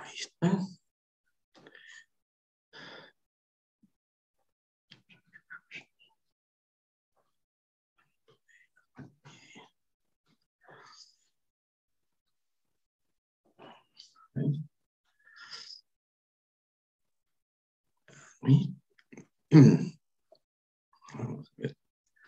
Ahí está. Ahí. Vamos a ver.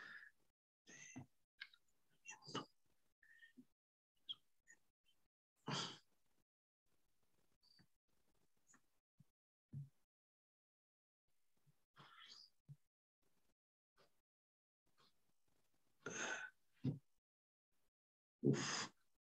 Uf.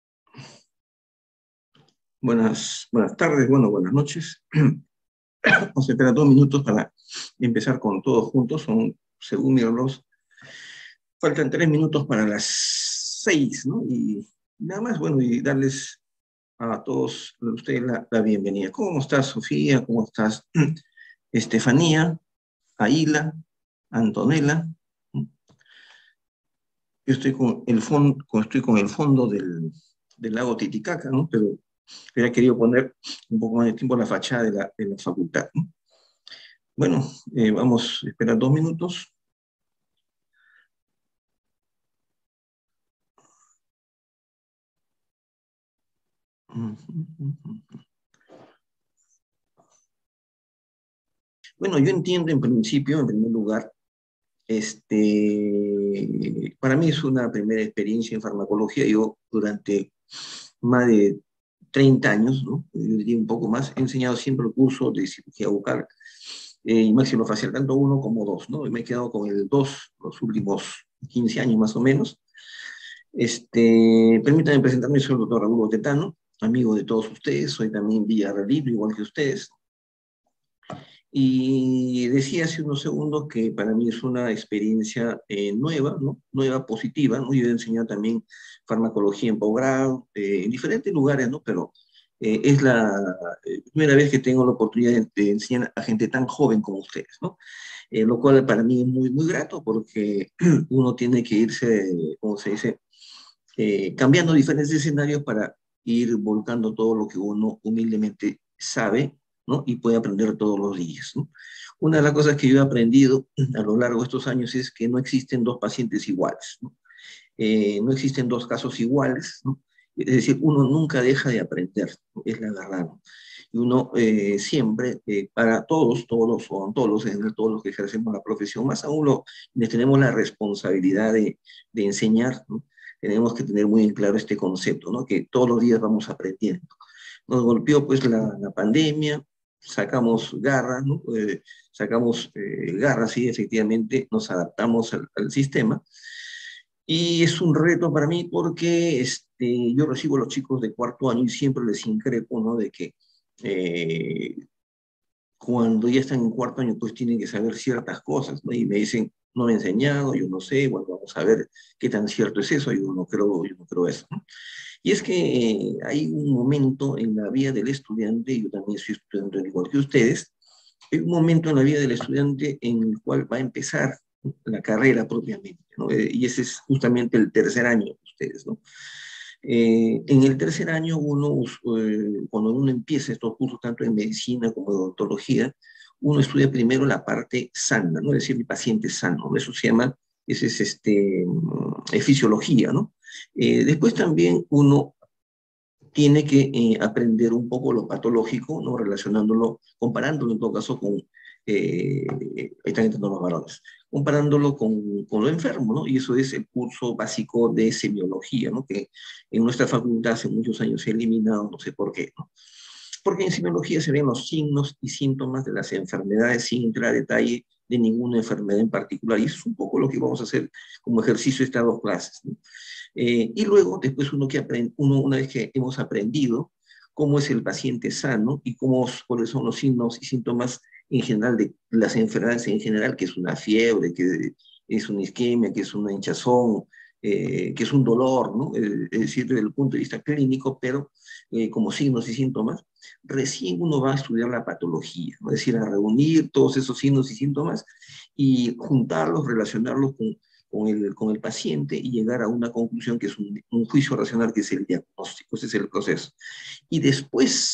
Buenas tardes, bueno, buenas noches. Vamos a esperar 2 minutos para empezar con todos juntos. Según mi reloj, faltan 3 minutos para las 6, ¿no? Y nada más, bueno, y darles a todos ustedes la bienvenida. ¿Cómo estás, Sofía? ¿Cómo estás, Estefanía, Aila, Antonella? Yo estoy con el fondo del lago Titicaca, ¿no? Pero hubiera querido poner un poco más de tiempo la fachada de la facultad, ¿no? Bueno, vamos a esperar 2 minutos. Bueno, yo entiendo en principio, en primer lugar, para mí es una primera experiencia en farmacología. Yo durante más de 30 años, ¿no? Yo diría un poco más, he enseñado siempre el curso de cirugía bucal y maxilofacial, tanto uno como dos, ¿no? Y me he quedado con el dos los últimos 15 años más o menos. Permítanme presentarme, soy el doctor Raúl Tetano, amigo de todos ustedes, soy también villarrealino, igual que ustedes. Y decía hace unos segundos que para mí es una experiencia nueva, ¿no? Nueva, positiva, ¿no? Yo he enseñado también farmacología en posgrado, en diferentes lugares, ¿no? Pero es la primera vez que tengo la oportunidad de enseñar a gente tan joven como ustedes, ¿no? Lo cual para mí es muy, muy grato porque uno tiene que irse, ¿cómo se dice? Cambiando diferentes escenarios para ir volcando todo lo que uno humildemente sabe, ¿no? Y puede aprender todos los días, ¿no? Una de las cosas que yo he aprendido a lo largo de estos años es que no existen dos pacientes iguales, ¿no? No existen dos casos iguales, ¿no? Es decir, uno nunca deja de aprender, ¿no? Es la verdad, ¿no? Y uno siempre, para todos los odontólogos, en general, todos los que ejercemos la profesión, más aún quienes tenemos la responsabilidad de enseñar, ¿no? Tenemos que tener muy en claro este concepto, ¿no? Que todos los días vamos aprendiendo. Nos golpeó pues la pandemia, sacamos garras, ¿no? Sacamos garras, sí, efectivamente, nos adaptamos al sistema. Y es un reto para mí porque yo recibo a los chicos de cuarto año y siempre les increpo, ¿no? De que eh, cuando ya están en cuarto año, pues tienen que saber ciertas cosas, ¿no? Y me dicen, no me he enseñado, yo no sé, bueno, vamos a ver qué tan cierto es eso, yo no creo eso, ¿no? Y es que hay un momento en la vida del estudiante, yo también soy estudiante igual que ustedes, hay un momento en la vida del estudiante en el cual va a empezar la carrera propiamente, ¿no? Y ese es justamente el tercer año de ustedes, ¿no? En el tercer año, cuando uno empieza estos cursos, tanto en medicina como en odontología, uno estudia primero la parte sana, ¿no? Es decir, el paciente sano, ¿no? Eso se llama, ese es fisiología, ¿no? Después también uno tiene que aprender un poco lo patológico, ¿no? Relacionándolo, comparándolo en todo caso con, ahí están entrando los varones, comparándolo con lo enfermo, ¿no? Y eso es el curso básico de semiología, ¿no? Que en nuestra facultad hace muchos años se ha eliminado, no sé por qué, ¿no? Porque en semiología se ven los signos y síntomas de las enfermedades sin entrar a detalle de ninguna enfermedad en particular. Y eso es un poco lo que vamos a hacer como ejercicio de estas dos clases, ¿no? Y luego, después una vez que hemos aprendido cómo es el paciente sano y cuáles son los signos y síntomas en general de las enfermedades en general, que es una fiebre, que es una isquemia, que es una hinchazón, que es un dolor, ¿no? Es decir, desde el punto de vista clínico, pero como signos y síntomas, recién uno va a estudiar la patología, ¿no? Es decir, a reunir todos esos signos y síntomas y juntarlos, relacionarlos con el paciente y llegar a una conclusión que es un juicio racional, que es el diagnóstico, ese es el proceso. Y después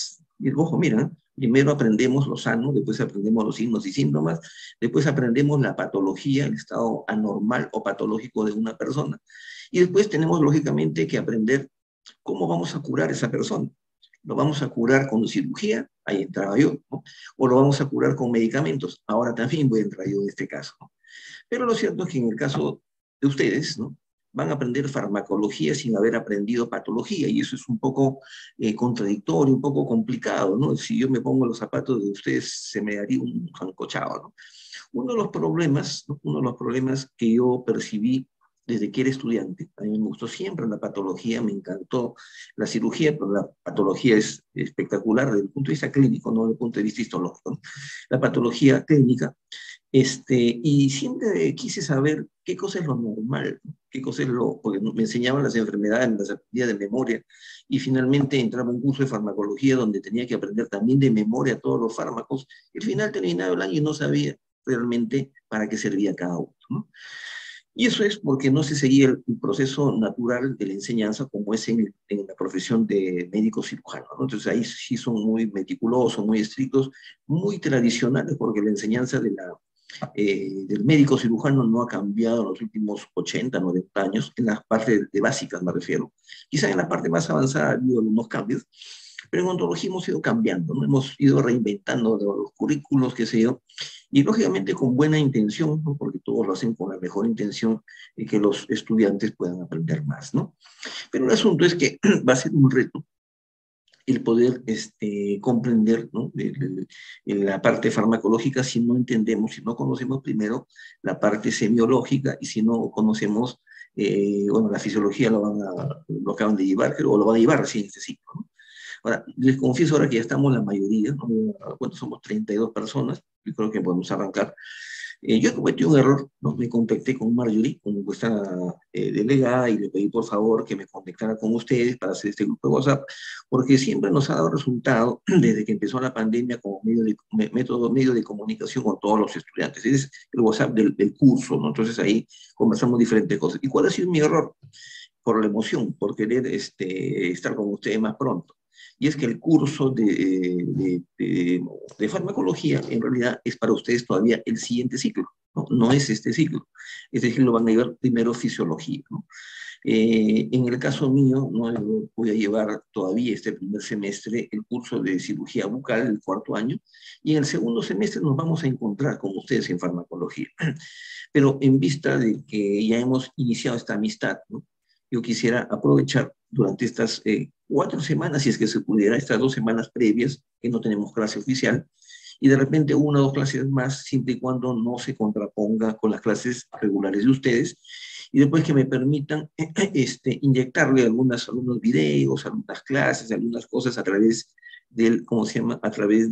Y ojo, mira, primero aprendemos lo sano, después aprendemos los signos y síntomas, después aprendemos la patología, el estado anormal o patológico de una persona, y después tenemos lógicamente que aprender cómo vamos a curar a esa persona. ¿Lo vamos a curar con cirugía? Ahí entraba yo, ¿no? ¿O lo vamos a curar con medicamentos? Ahora también voy a entrar yo en este caso, ¿no? Pero lo cierto es que en el caso de ustedes, ¿no? Van a aprender farmacología sin haber aprendido patología, y eso es un poco contradictorio, un poco complicado, ¿no? Si yo me pongo los zapatos de ustedes, se me haría un zancochado, ¿no? Uno de los problemas, ¿no? Uno de los problemas que yo percibí desde que era estudiante, a mí me gustó siempre la patología, me encantó la cirugía, pero la patología es espectacular desde el punto de vista clínico, no desde el punto de vista histológico, ¿no? La patología clínica, y siempre quise saber qué cosa es lo normal, ¿no? Qué cosa es lo, porque me enseñaban las enfermedades, las aprendía de memoria, y finalmente entraba a un curso de farmacología donde tenía que aprender también de memoria todos los fármacos, y al final terminaba el año y no sabía realmente para qué servía cada uno, ¿no? Y eso es porque no se seguía el proceso natural de la enseñanza como es en la profesión de médico cirujano, ¿no? Entonces ahí sí son muy meticulosos, muy estrictos, muy tradicionales, porque la enseñanza del médico cirujano no ha cambiado en los últimos 80, 90 años, en las partes de básicas me refiero. Quizá en la parte más avanzada ha habido algunos cambios, pero en ontología hemos ido cambiando, ¿no? Hemos ido reinventando los currículos, qué sé yo, y lógicamente con buena intención, ¿no? Porque todos lo hacen con la mejor intención de que los estudiantes puedan aprender más, ¿no? Pero el asunto es que va a ser un reto el poder comprender, ¿no? En la parte farmacológica si no entendemos, si no conocemos primero la parte semiológica, y si no conocemos, bueno, la fisiología lo acaban de llevar, o lo van a llevar recién este ciclo, ¿no? Ahora, les confieso ahora que ya estamos la mayoría, ¿no? ¿Cuántos somos? 32 personas, y creo que podemos arrancar. Yo cometí un error, ¿no? Me contacté con Marjorie, con vuestra delegada, y le pedí por favor que me conectara con ustedes para hacer este grupo de WhatsApp, porque siempre nos ha dado resultado desde que empezó la pandemia como medio de comunicación con todos los estudiantes. Es el WhatsApp del curso, ¿no? Entonces ahí conversamos diferentes cosas. ¿Y cuál ha sido mi error? Por la emoción, por querer estar con ustedes más pronto. Y es que el curso de farmacología en realidad es para ustedes todavía el siguiente ciclo, ¿no? No es este ciclo. Este ciclo van a llevar primero fisiología, ¿no? En el caso mío, ¿no? Yo voy a llevar todavía este primer semestre el curso de cirugía bucal, el cuarto año, y en el segundo semestre nos vamos a encontrar con ustedes en farmacología. Pero en vista de que ya hemos iniciado esta amistad, ¿no? Yo quisiera aprovechar durante estas 4 semanas, si es que se pudiera, estas 2 semanas previas, que no tenemos clase oficial, y de repente una o dos clases más, siempre y cuando no se contraponga con las clases regulares de ustedes, y después que me permitan inyectarle algunos videos, algunas clases, algunas cosas a través del, ¿cómo se llama? A través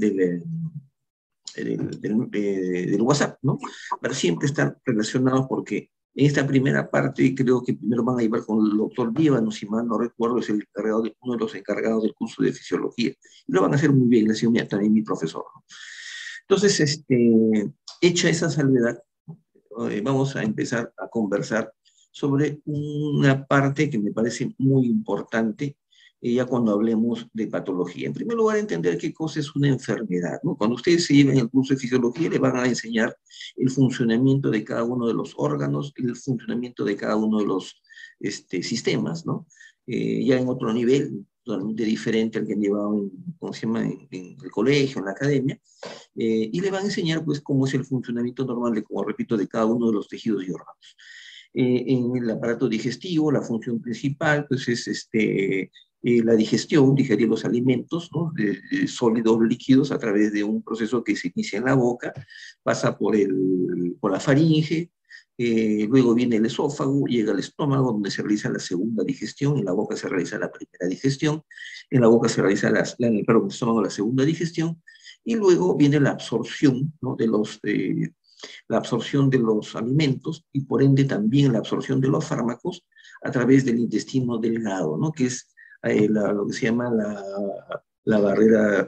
del WhatsApp, ¿no? Para siempre estar relacionados, porque en esta primera parte creo que primero van a llevar con el doctor Líbano, si mal no recuerdo, es uno de los encargados del curso de fisiología. Y lo van a hacer muy bien, ha sido también mi profesor, ¿no? Entonces, hecha esa salvedad, vamos a empezar a conversar sobre una parte que me parece muy importante, ya cuando hablemos de patología. En primer lugar, entender qué cosa es una enfermedad, ¿no? Cuando ustedes se lleven el curso de fisiología, les van a enseñar el funcionamiento de cada uno de los órganos, el funcionamiento de cada uno de los sistemas, ¿no? Ya en otro nivel, totalmente diferente al que han llevado ¿cómo se llama? En el colegio, en la academia, y le van a enseñar pues cómo es el funcionamiento normal, como repito, de cada uno de los tejidos y órganos. En el aparato digestivo, la función principal pues es la digestión, digerir los alimentos, ¿no? De sólidos, líquidos, a través de un proceso que se inicia en la boca, pasa por la faringe, luego viene el esófago, llega al estómago, donde se realiza la segunda digestión, en la boca se realiza la primera digestión, en la boca se realiza perdón, en el estómago la segunda digestión, y luego viene la absorción, ¿no? La absorción de los alimentos, y por ende también la absorción de los fármacos a través del intestino delgado, ¿no? Que es lo que se llama la barrera,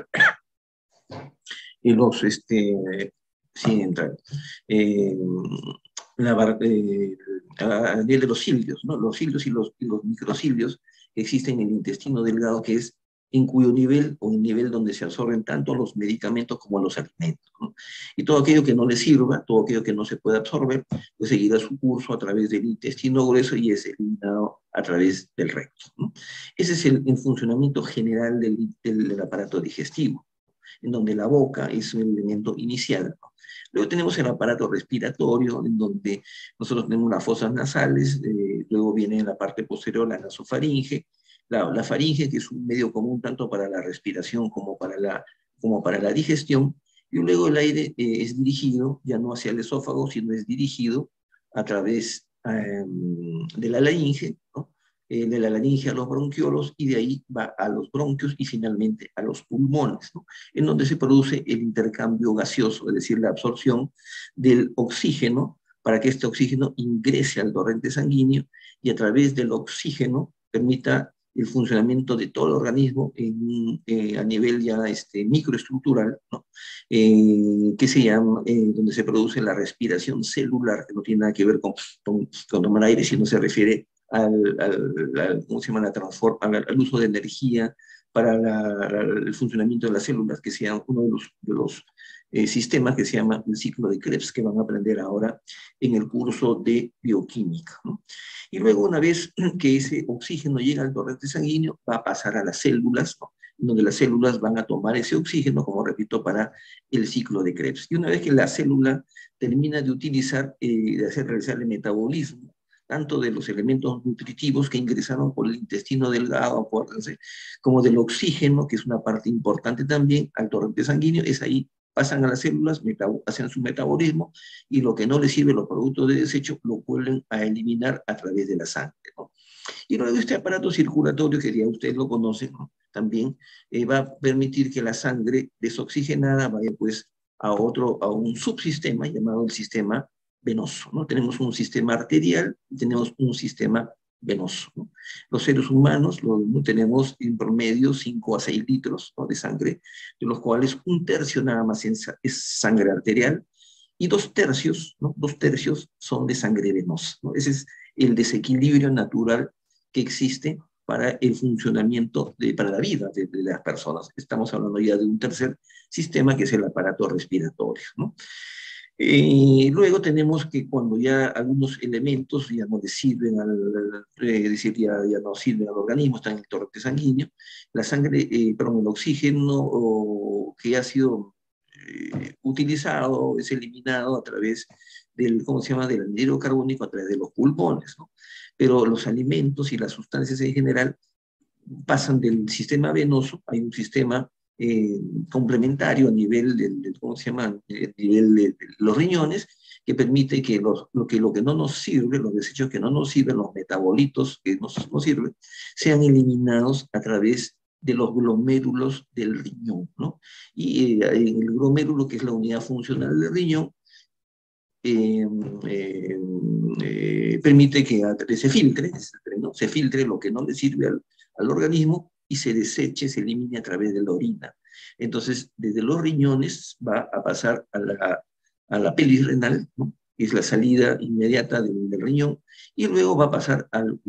y sin entrar, eh, a nivel de los cilios, ¿no? Los cilios y los microcilios que existen en el intestino delgado, que es en cuyo nivel o en nivel donde se absorben tanto los medicamentos como los alimentos, ¿no? Y todo aquello que no le sirva, todo aquello que no se pueda absorber, pues seguirá su curso a través del intestino grueso y es eliminado a través del recto, ¿no? Ese es el funcionamiento general del aparato digestivo, en donde la boca es un elemento inicial, ¿no? Luego tenemos el aparato respiratorio, en donde nosotros tenemos las fosas nasales, luego viene en la parte posterior la nasofaringe, la faringe, que es un medio común tanto para la respiración como para la digestión, y luego el aire es dirigido ya no hacia el esófago, sino es dirigido a través de la laringe, ¿no? De la laringe a los bronquiolos y de ahí va a los bronquios y finalmente a los pulmones, ¿no? En donde se produce el intercambio gaseoso, es decir, la absorción del oxígeno para que este oxígeno ingrese al torrente sanguíneo y a través del oxígeno permita el funcionamiento de todo el organismo a nivel ya microestructural, ¿no? Que se llama, donde se produce la respiración celular, que no tiene nada que ver con tomar aire, sino se refiere ¿cómo se llama? Al uso de energía para el funcionamiento de las células, que sea uno de los sistemas que se llama el ciclo de Krebs, que van a aprender ahora en el curso de bioquímica, ¿no? Y luego, una vez que ese oxígeno llega al torrente sanguíneo, va a pasar a las células, ¿no? Donde las células van a tomar ese oxígeno, como repito, para el ciclo de Krebs. Y una vez que la célula termina de utilizar, realizar el metabolismo, tanto de los elementos nutritivos que ingresaron por el intestino delgado, acuérdense, como del oxígeno, que es una parte importante también, al torrente sanguíneo, es ahí, pasan a las células, hacen su metabolismo, y lo que no les sirve, los productos de desecho, lo vuelven a eliminar a través de la sangre, ¿no? Y luego este aparato circulatorio, que ya ustedes lo conocen, ¿no? También va a permitir que la sangre desoxigenada vaya pues a un subsistema llamado el sistema venoso, ¿no? Tenemos un sistema arterial y tenemos un sistema venoso, ¿no? Los seres humanos tenemos en promedio 5 a 6 litros, ¿no? De sangre, de los cuales un tercio nada más es sangre arterial y 2 tercios, ¿no? 2 tercios son de sangre venosa, ¿no? Ese es el desequilibrio natural que existe para el funcionamiento, para la vida de las personas. Estamos hablando ya de un tercer sistema, que es el aparato respiratorio, ¿no? Luego tenemos que cuando ya algunos elementos ya no le sirven decir, ya no sirven al organismo, están en el torrente sanguíneo, la sangre, perdón, el oxígeno que ha sido utilizado es eliminado a través del, ¿cómo se llama?, del anhídrido carbónico a través de los pulmones, ¿no? Pero los alimentos y las sustancias en general pasan del sistema venoso, hay un sistema complementario a nivel ¿cómo se llama?, a nivel de los riñones, que permite que lo que no nos sirve, los desechos que no nos sirven, los metabolitos que no sirven, sean eliminados a través de los glomérulos del riñón, ¿no? Y el glomérulo, que es la unidad funcional del riñón, eh, eh, permite que se filtre, ¿no? Se filtre lo que no le sirve al organismo y se deseche, se elimine a través de la orina. Entonces, desde los riñones va a pasar a la pelvis renal, ¿no? Que es la salida inmediata del riñón, y luego va a pasar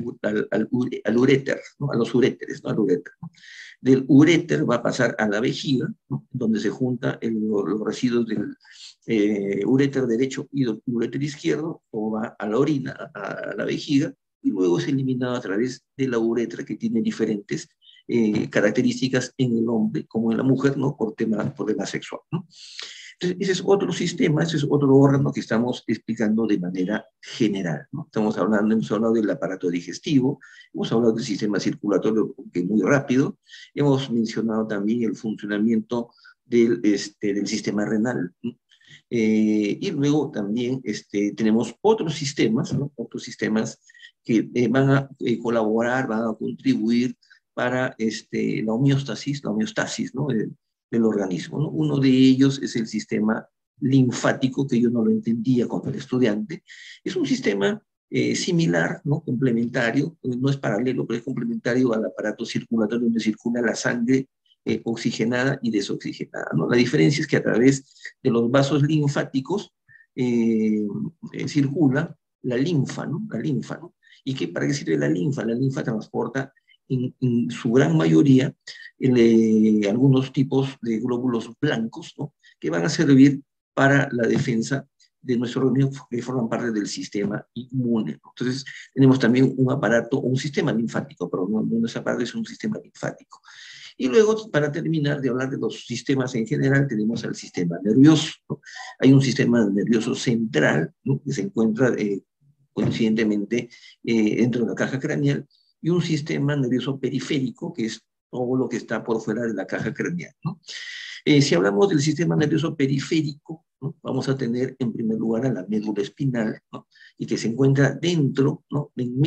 al uréter, ¿no? A los uréteres, ¿no? Al uréter, ¿no? Del uréter va a pasar a la vejiga, ¿no? Donde se juntan los residuos del uréter derecho y uréter izquierdo, o va a la orina, a la vejiga, y luego es eliminado a través de la uretra, que tiene diferentes características en el hombre como en la mujer, ¿no? Por tema sexual, ¿no? Entonces, ese es otro sistema, ese es otro órgano que estamos explicando de manera general, ¿no? Hemos hablado del aparato digestivo, hemos hablado del sistema circulatorio, que es muy rápido, hemos mencionado también el funcionamiento del sistema renal, ¿no? Y luego también tenemos otros sistemas, ¿no? Otros sistemas que van a colaborar, van a contribuir para la homeostasis, ¿no? Del organismo, ¿no? Uno de ellos es el sistema linfático, que yo no lo entendía cuando era estudiante. Es un sistema similar, ¿no? Complementario, no es paralelo, pero es complementario al aparato circulatorio, donde circula la sangre oxigenada y desoxigenada, ¿no? La diferencia es que a través de los vasos linfáticos circula la linfa, ¿no? La linfa, ¿no? ¿Y para qué sirve la linfa? La linfa transporta en su gran mayoría, algunos tipos de glóbulos blancos, ¿no? Que van a servir para la defensa de nuestro organismo que forman parte del sistema inmune, ¿no? Entonces, tenemos también un aparato, un sistema linfático, pero no es aparato, es un sistema linfático. Y luego, para terminar de hablar de los sistemas en general, tenemos al sistema nervioso, ¿no? Hay un sistema nervioso central, ¿no? Que se encuentra coincidentemente dentro de la caja craneal, y un sistema nervioso periférico, que es todo lo que está por fuera de la caja craneal, ¿no? Si hablamos del sistema nervioso periférico, ¿no? Vamos a tener en primer lugar a la médula espinal, ¿no? Y que se encuentra dentro, ¿no?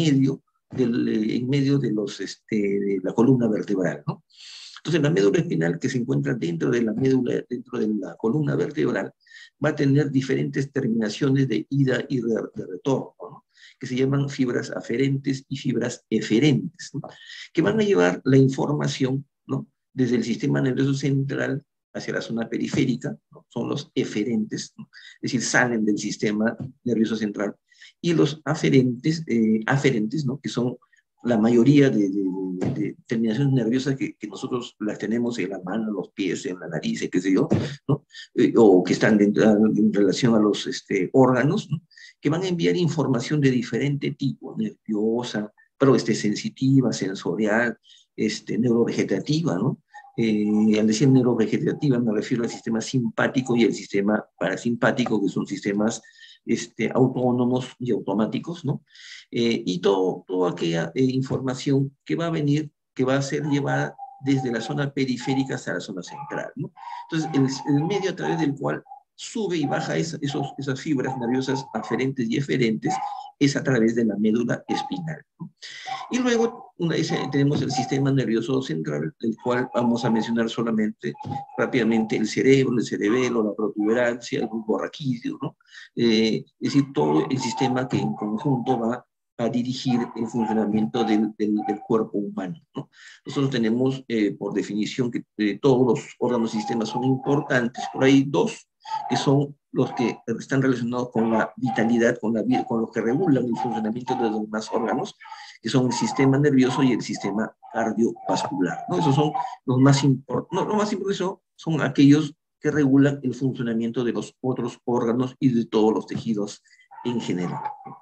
En medio de, de la columna vertebral, ¿no? Entonces, la médula espinal que se encuentra dentro de la médula, dentro de la columna vertebral, va a tener diferentes terminaciones de ida y de retorno, ¿no? Que se llaman fibras aferentes y fibras eferentes, ¿no? Que van a llevar la información, ¿no? Desde el sistema nervioso central hacia la zona periférica, ¿no? Son los eferentes, ¿no? Es decir, salen del sistema nervioso central. Y los aferentes, ¿no? Que son la mayoría de terminaciones nerviosas que nosotros las tenemos en la mano, en los pies, en la nariz, qué sé yo, ¿no? O que están en relación a los órganos, ¿no? Que van a enviar información de diferente tipo, nerviosa, pero sensitiva, sensorial, neurovegetativa, ¿no? Al decir neurovegetativa me refiero al sistema simpático y el sistema parasimpático, que son sistemas autónomos y automáticos, ¿no? Y toda aquella información que va a venir, que va a ser llevada desde la zona periférica hasta la zona central, ¿no? Entonces, el medio a través del cual sube y baja esas fibras nerviosas aferentes y eferentes es a través de la médula espinal, ¿no? Y luego tenemos el sistema nervioso central, el cual vamos a mencionar solamente rápidamente el cerebro, el cerebelo, la protuberancia, el bulbo raquídeo, ¿no? Es decir, todo el sistema que en conjunto va a dirigir el funcionamiento del cuerpo humano, ¿no? Nosotros tenemos, por definición, que todos los órganos y sistemas son importantes, por ahí dos que son los que están relacionados con la vitalidad, con los que regulan el funcionamiento de los demás órganos, que son el sistema nervioso y el sistema cardiovascular, ¿no? Esos son los más importantes, no, los más importantes son aquellos que regulan el funcionamiento de los otros órganos y de todos los tejidos en general.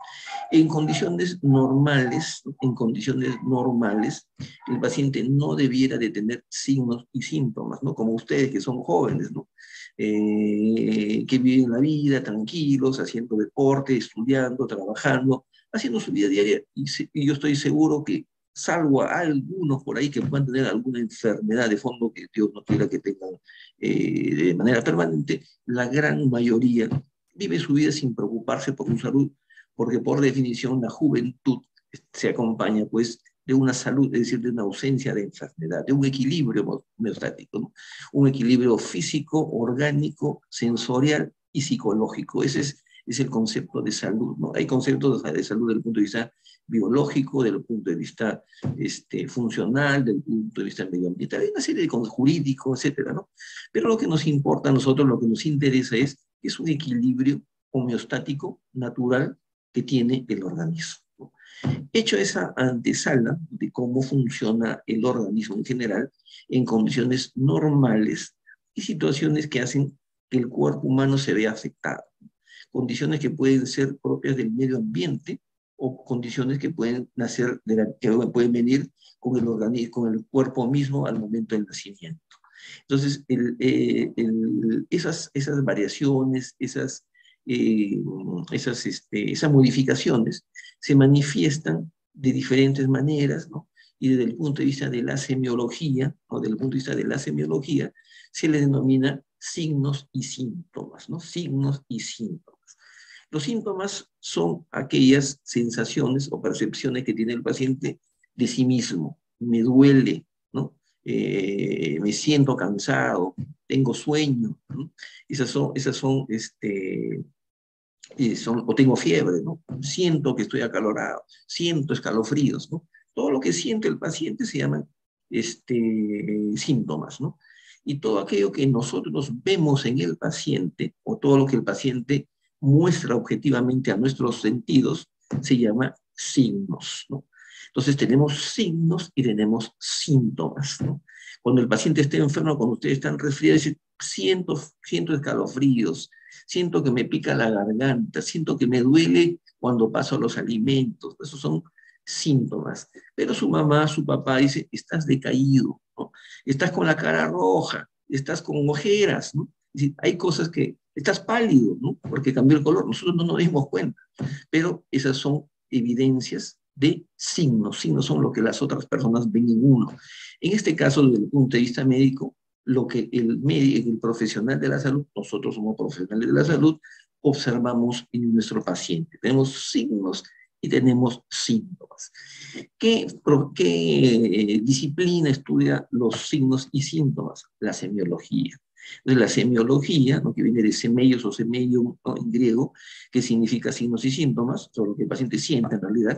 En condiciones normales, el paciente no debiera de tener signos y síntomas, ¿no? Como ustedes que son jóvenes, ¿no? Que viven la vida tranquilos, haciendo deporte, estudiando, trabajando, haciendo su vida diaria, y yo estoy seguro que, salvo a algunos por ahí que puedan tener alguna enfermedad de fondo que Dios no quiera que tengan de manera permanente, la gran mayoría vive su vida sin preocuparse por su salud, porque por definición la juventud se acompaña pues de una salud, es decir, de una ausencia de enfermedad, de un equilibrio homeostático, ¿no? Un equilibrio físico, orgánico, sensorial y psicológico. Ese es el concepto de salud, ¿no? Hay conceptos de salud desde el punto de vista biológico, desde el punto de vista funcional, desde el punto de vista medioambiental, hay una serie de conceptos jurídicos, etcétera, ¿no? Pero lo que nos importa a nosotros, lo que nos interesa es un equilibrio homeostático, natural, que tiene el organismo, ¿no? Hecho esa antesala de cómo funciona el organismo en general, en condiciones normales y situaciones que hacen que el cuerpo humano se vea afectado, condiciones que pueden ser propias del medio ambiente o condiciones que pueden que pueden venir con el organismo, con el cuerpo mismo al momento del nacimiento. Entonces, esas variaciones, esas modificaciones se manifiestan de diferentes maneras, ¿no? Y desde el punto de vista de la semiología, o desde el punto de vista de la semiología, se le denomina signos y síntomas, ¿no? Signos y síntomas. Los síntomas son aquellas sensaciones o percepciones que tiene el paciente de sí mismo. Me duele, ¿no? Me siento cansado, tengo sueño, ¿no? O tengo fiebre, ¿no? Siento que estoy acalorado, siento escalofríos, ¿no? Todo lo que siente el paciente se llaman síntomas, ¿no? Y todo aquello que nosotros vemos en el paciente, o todo lo que el paciente muestra objetivamente a nuestros sentidos, se llama signos, ¿no? Entonces tenemos signos y tenemos síntomas, ¿no? Cuando el paciente esté enfermo, cuando ustedes están resfriados, dice, siento escalofríos, siento que me pica la garganta, siento que me duele cuando paso los alimentos. Esos son síntomas. Pero su mamá, su papá dice, estás decaído, ¿no? Estás con la cara roja, estás con ojeras, ¿no? Es decir, hay cosas que, estás pálido, ¿no? Porque cambió el color, nosotros no nos dimos cuenta, pero esas son evidencias de signos. Signos son lo que las otras personas ven en uno. En este caso, desde el punto de vista médico, lo que el médico, el profesional de la salud, nosotros somos profesionales de la salud, observamos en nuestro paciente. Tenemos signos y tenemos síntomas. ¿Qué disciplina estudia los signos y síntomas? La semiología. Entonces, la semiología, ¿no?, que viene de semeios o semeium, ¿no?, en griego, que significa signos y síntomas, o lo que el paciente siente en realidad,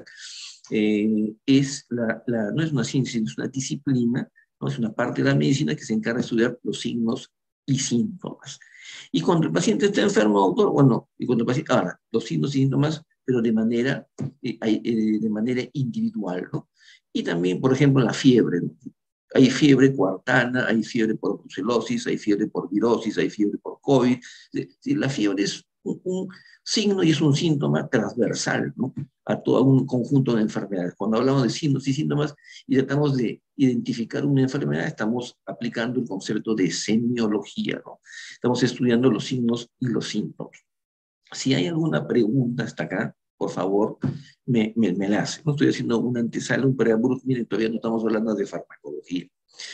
no es una ciencia, es una disciplina, ¿no?, es una parte de la medicina que se encarga de estudiar los signos y síntomas. Y cuando el paciente está enfermo, doctor, bueno, y cuando el paciente, ahora, los signos y síntomas, pero de manera individual, ¿no? Y también, por ejemplo, la fiebre, ¿no? Hay fiebre coartana, hay fiebre por brucelosis, hay fiebre por virosis, hay fiebre por COVID. La fiebre es un signo y es un síntoma transversal, ¿no?, a todo un conjunto de enfermedades. Cuando hablamos de signos y síntomas y tratamos de identificar una enfermedad, estamos aplicando el concepto de semiología, ¿no? Estamos estudiando los signos y los síntomas. Si hay alguna pregunta hasta acá, por favor, me la hace. No estoy haciendo una antesala, un preámbulo. Miren, todavía no estamos hablando de farmacología.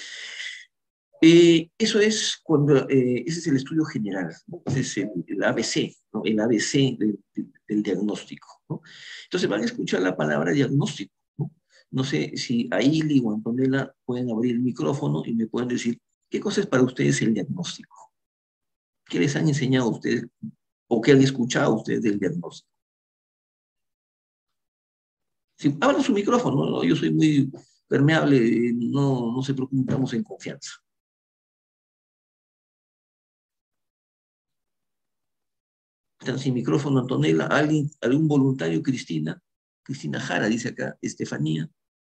Eso es ese es el estudio general, ¿no? Ese es el ABC, ¿no?, el ABC del diagnóstico, ¿no? Entonces van a escuchar la palabra diagnóstico, ¿no? No sé si Aili o Antonella pueden abrir el micrófono y me pueden decir, ¿qué cosa es para ustedes el diagnóstico? ¿Qué les han enseñado a ustedes o qué han escuchado ustedes del diagnóstico? Si abran su micrófono, ¿no? Yo soy muy permeable, no se preocupen, estamos en confianza. Están sin micrófono, Antonella, algún voluntario, Cristina Jara, dice acá, Estefanía,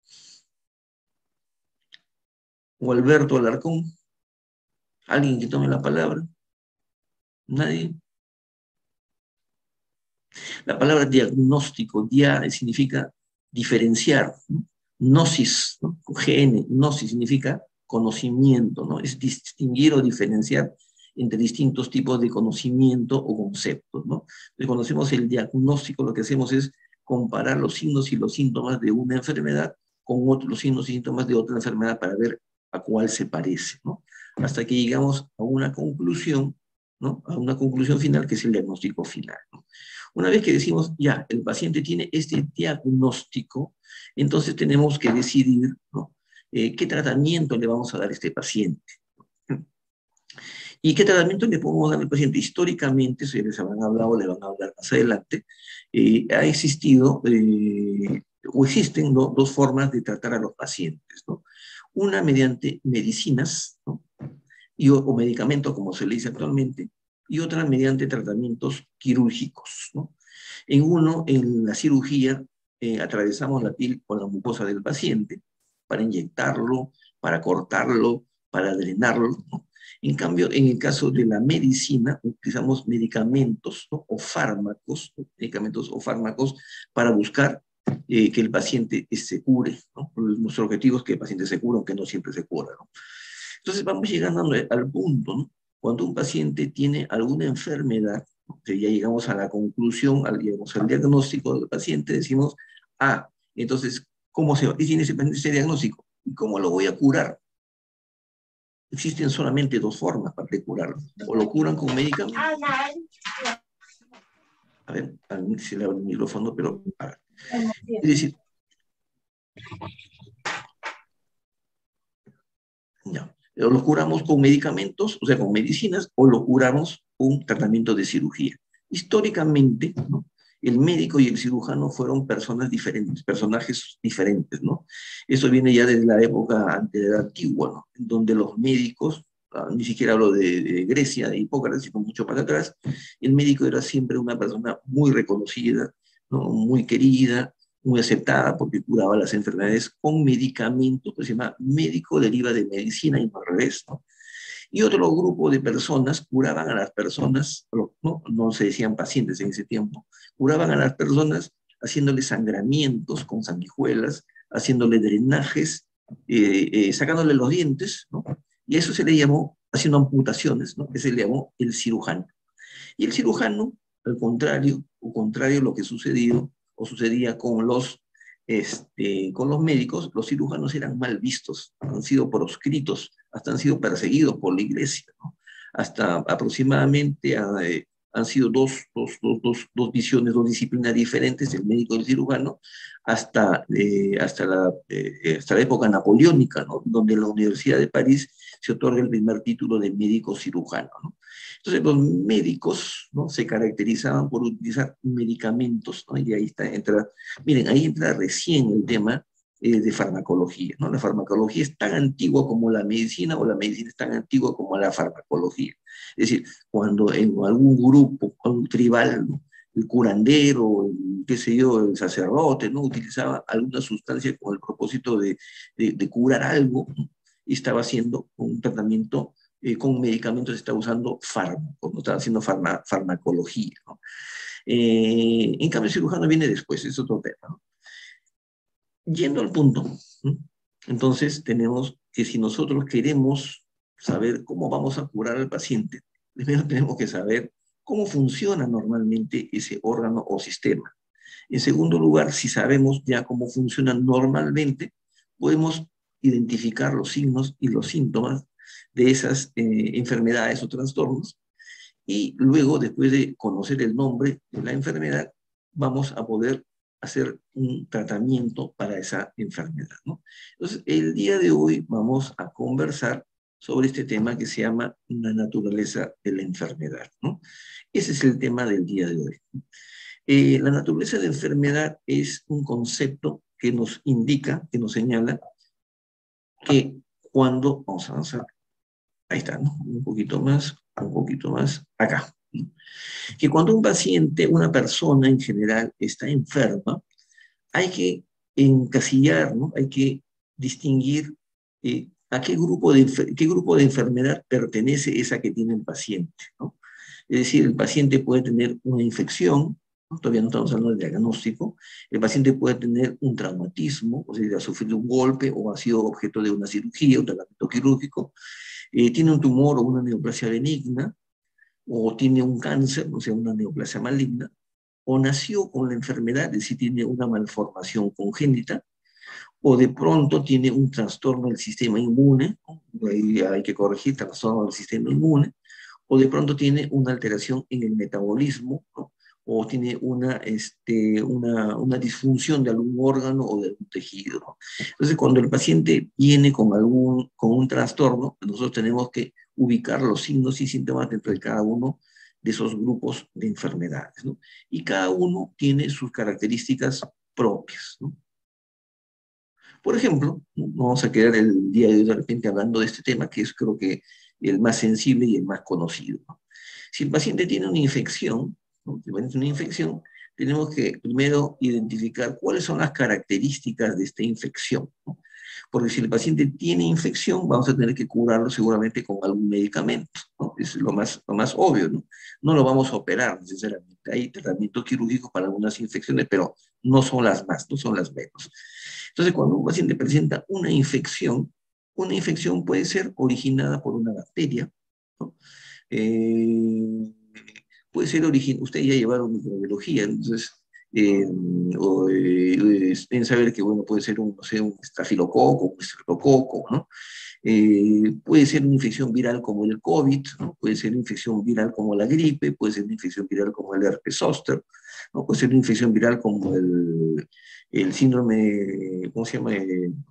o Alberto Alarcón, alguien que tome la palabra, nadie. La palabra diagnóstico, significa diferenciar, ¿no? Gnosis, ¿no? GN, gnosis significa conocimiento, ¿no? Es distinguir o diferenciar entre distintos tipos de conocimiento o conceptos, ¿no? Entonces, cuando hacemos el diagnóstico, lo que hacemos es comparar los signos y los síntomas de una enfermedad con los signos y síntomas de otra enfermedad para ver a cuál se parece, ¿no? Hasta que llegamos a una conclusión, ¿no?, a una conclusión final, que es el diagnóstico final, ¿no? Una vez que decimos, ya, el paciente tiene este diagnóstico, entonces tenemos que decidir, ¿no?, qué tratamiento le vamos a dar a este paciente. ¿Y qué tratamiento le podemos dar al paciente? Históricamente, si les habrán hablado, le van a hablar más adelante, ha existido o existen, ¿no?, dos formas de tratar a los pacientes, ¿no? Una mediante medicinas, ¿no?, o medicamentos, como se le dice actualmente, y otra mediante tratamientos quirúrgicos, ¿no? En la cirugía, atravesamos la piel con la mucosa del paciente para inyectarlo, para cortarlo, para drenarlo, ¿no? En cambio, en el caso de la medicina, utilizamos medicamentos, ¿no?, o fármacos, ¿no?, medicamentos o fármacos para buscar que el paciente se cure, ¿no? Nuestro objetivo es que el paciente se cure, aunque no siempre se cura, ¿no? Entonces vamos llegando al punto, ¿no? Cuando un paciente tiene alguna enfermedad, ¿no?, ya llegamos a la conclusión, llegamos al diagnóstico del paciente, decimos, entonces, ¿qué tiene ese paciente, ese diagnóstico? ¿Y cómo lo voy a curar? Existen solamente dos formas para curarlo. O lo curan con medicamentos. A ver, a mí se le abre el micrófono, pero... Es decir, ya, o lo curamos con medicamentos, o sea, con medicinas, o lo curamos con tratamiento de cirugía. Históricamente, ¿no?, el médico y el cirujano fueron personas diferentes, personajes diferentes, ¿no? Eso viene ya desde la época antigua, ¿no?, en donde los médicos, ni siquiera hablo de Grecia, de Hipócrates, sino mucho más atrás, el médico era siempre una persona muy reconocida, ¿no?, muy querida, muy aceptada porque curaba las enfermedades con medicamentos, que se llama médico deriva de medicina y no al revés, ¿no? Y otro grupo de personas curaban a las personas, no se decían pacientes en ese tiempo, curaban a las personas haciéndoles sangramientos con sanguijuelas, haciéndole drenajes, sacándole los dientes, ¿no? Y eso se le llamó, haciendo amputaciones, ¿no? Que se le llamó el cirujano. Y el cirujano, al contrario, o contrario a lo que sucedió o sucedía con los médicos, los cirujanos eran mal vistos, han sido proscritos, hasta han sido perseguidos por la iglesia, ¿no? Hasta aproximadamente han sido dos visiones, dos disciplinas diferentes, el médico y el cirujano, hasta la época napoleónica, ¿no? Donde en la Universidad de París se otorga el primer título de médico cirujano, ¿no? Entonces, los médicos, ¿no? Se caracterizaban por utilizar medicamentos, ¿no? Y ahí miren, ahí entra recién el tema de farmacología, ¿no? La farmacología es tan antigua como la medicina o la medicina es tan antigua como la farmacología. Es decir, cuando en algún grupo, un tribal, ¿no? El curandero, qué sé yo, el sacerdote, ¿no? Utilizaba alguna sustancia con el propósito de curar algo, ¿no? Y estaba haciendo un tratamiento con medicamentos, estaba usando fármacos, no estaba haciendo farmacología, ¿no? En cambio, el cirujano viene después, es otro tema, ¿no? Yendo al punto, ¿no? Entonces tenemos que si nosotros queremos saber cómo vamos a curar al paciente, primero tenemos que saber cómo funciona normalmente ese órgano o sistema. En segundo lugar, si sabemos ya cómo funciona normalmente, podemos identificar los signos y los síntomas de esas enfermedades o trastornos y luego, después de conocer el nombre de la enfermedad, vamos a poder hacer un tratamiento para esa enfermedad, ¿no? Entonces, el día de hoy vamos a conversar sobre este tema que se llama la naturaleza de la enfermedad, ¿no? Ese es el tema del día de hoy. La naturaleza de la enfermedad es un concepto que nos indica, que nos señala que cuando, vamos a avanzar, ahí está, ¿no? Un poquito más, acá. ¿No? Que cuando un paciente, una persona en general está enferma, hay que encasillar, ¿no? Hay que distinguir a qué grupo de enfermedad pertenece esa que tiene el paciente, ¿no? Es decir, el paciente puede tener una infección, ¿no? Todavía no estamos hablando del diagnóstico, el paciente puede tener un traumatismo, o sea, ha sufrido un golpe o ha sido objeto de una cirugía, un tratamiento quirúrgico, tiene un tumor o una neoplasia benigna, o tiene un cáncer, o sea, una neoplasia maligna, o nació con la enfermedad, es decir, tiene una malformación congénita, o de pronto tiene un trastorno del sistema inmune, ¿no? Ahí hay que corregir, trastorno del sistema inmune, o de pronto tiene una alteración en el metabolismo, ¿no? O tiene una disfunción de algún órgano o de algún tejido, ¿no? Entonces, cuando el paciente viene con un trastorno, nosotros tenemos que ubicar los signos y síntomas dentro de cada uno de esos grupos de enfermedades, ¿no? Y cada uno tiene sus características propias, ¿no? Por ejemplo, vamos a quedar el día de hoy de repente hablando de este tema, que es creo que el más sensible y el más conocido, ¿no? Si el paciente tiene una infección, ¿no? Si el paciente tiene una infección, tenemos que primero identificar cuáles son las características de esta infección, ¿no? Porque si el paciente tiene infección, vamos a tener que curarlo seguramente con algún medicamento, ¿no? Es lo más obvio, ¿no? No lo vamos a operar necesariamente. Hay tratamientos quirúrgicos para algunas infecciones, pero no son las más, no son las menos. Entonces, cuando un paciente presenta una infección puede ser originada por una bacteria, ¿no? Eh, puede ser ustedes ya llevaron microbiología, entonces, eh, en saber que, bueno, puede ser no sé, un estafilococo, un estreptococo, ¿no? Puede ser una infección viral como el COVID, ¿no? Puede ser una infección viral como la gripe, puede ser una infección viral como el herpes zóster, ¿no? Puede ser una infección viral como el síndrome, ¿cómo se llama?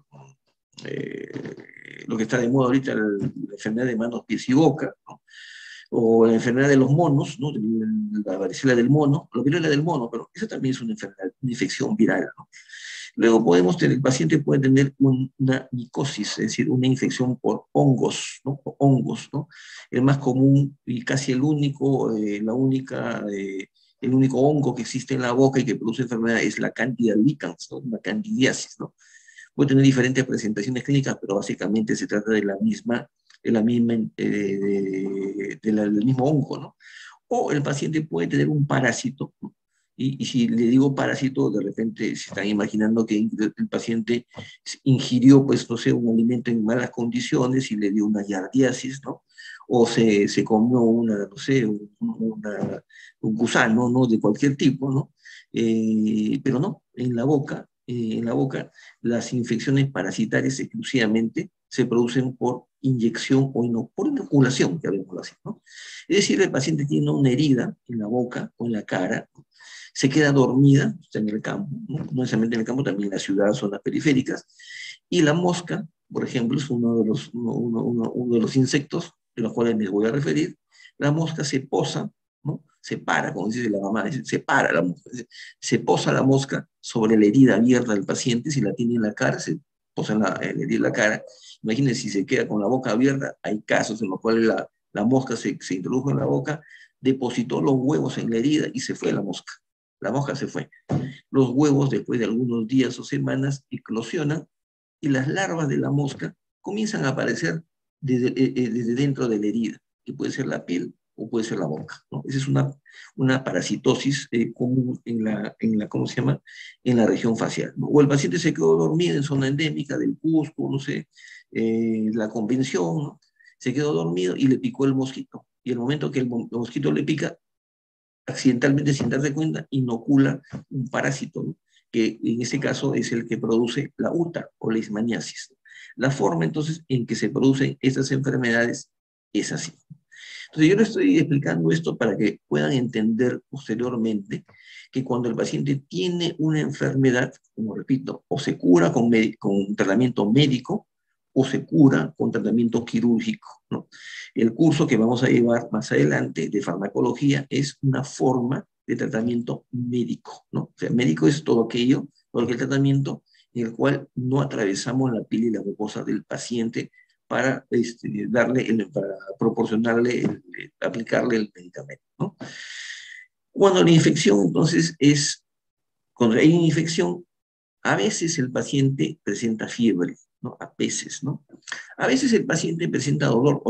Lo que está de moda ahorita, la enfermedad de manos, pies y boca, ¿no? O la enfermedad de los monos, ¿no? La varicela del mono, la viruela del mono, pero esa también es una enfermedad, una infección viral, ¿no? Luego el paciente puede tener una micosis, es decir, una infección por hongos, ¿no? O hongos, ¿no? El más común y casi el único, la única el único hongo que existe en la boca y que produce enfermedad es la Candida albicans, ¿no? Una candidiasis, ¿no? Puede tener diferentes presentaciones clínicas, pero básicamente se trata del mismo hongo, ¿no? O el paciente puede tener un parásito, ¿no? Y si le digo parásito, de repente se están imaginando que el paciente ingirió, pues, no sé, un alimento en malas condiciones y le dio una yardiasis, ¿no? O se comió no sé, un gusano, ¿no? De cualquier tipo, ¿no? Pero no, en la boca las infecciones parasitarias exclusivamente se producen por inyección o por inoculación, que habíamos así, ¿no? Es decir, el paciente tiene una herida en la boca o en la cara, se queda dormida, está en el campo, no necesariamente en el campo, también en la ciudad, zonas periféricas, y la mosca, por ejemplo, es uno de los insectos de los cuales me voy a referir. La mosca se posa, ¿no? Se para, como dice la mamá, se para la mosca, se posa la mosca sobre la herida abierta del paciente, si la tiene en la cara, se posa en la herida en la cara. Imagínense si se queda con la boca abierta, hay casos en los cuales la mosca se introdujo en la boca, depositó los huevos en la herida y se fue la mosca. La mosca se fue. Los huevos, después de algunos días o semanas, eclosionan y las larvas de la mosca comienzan a aparecer desde dentro de la herida, que puede ser la piel o puede ser la boca, ¿no? Esa es una parasitosis común ¿cómo se llama? En la región facial, ¿no? O el paciente se quedó dormido en zona endémica del Cusco, no sé, la Convención, ¿no? Se quedó dormido y le picó el mosquito. Y el momento que el mosquito le pica, accidentalmente, sin darse cuenta, inocula un parásito, ¿no? Que en este caso es el que produce la UTA o leishmaniasis. La forma entonces en que se producen estas enfermedades es así. Entonces yo le estoy explicando esto para que puedan entender posteriormente que cuando el paciente tiene una enfermedad, como repito, o se cura con un tratamiento médico o se cura con tratamiento quirúrgico, ¿no? El curso que vamos a llevar más adelante de farmacología es una forma de tratamiento médico, ¿no? O sea, médico es todo aquel tratamiento en el cual no atravesamos la piel y la mucosa del paciente para proporcionarle, aplicarle el medicamento, ¿no? Cuando la infección, entonces, cuando hay una infección, a veces el paciente presenta fiebre, ¿no? A veces, ¿no? A veces el paciente presenta dolor,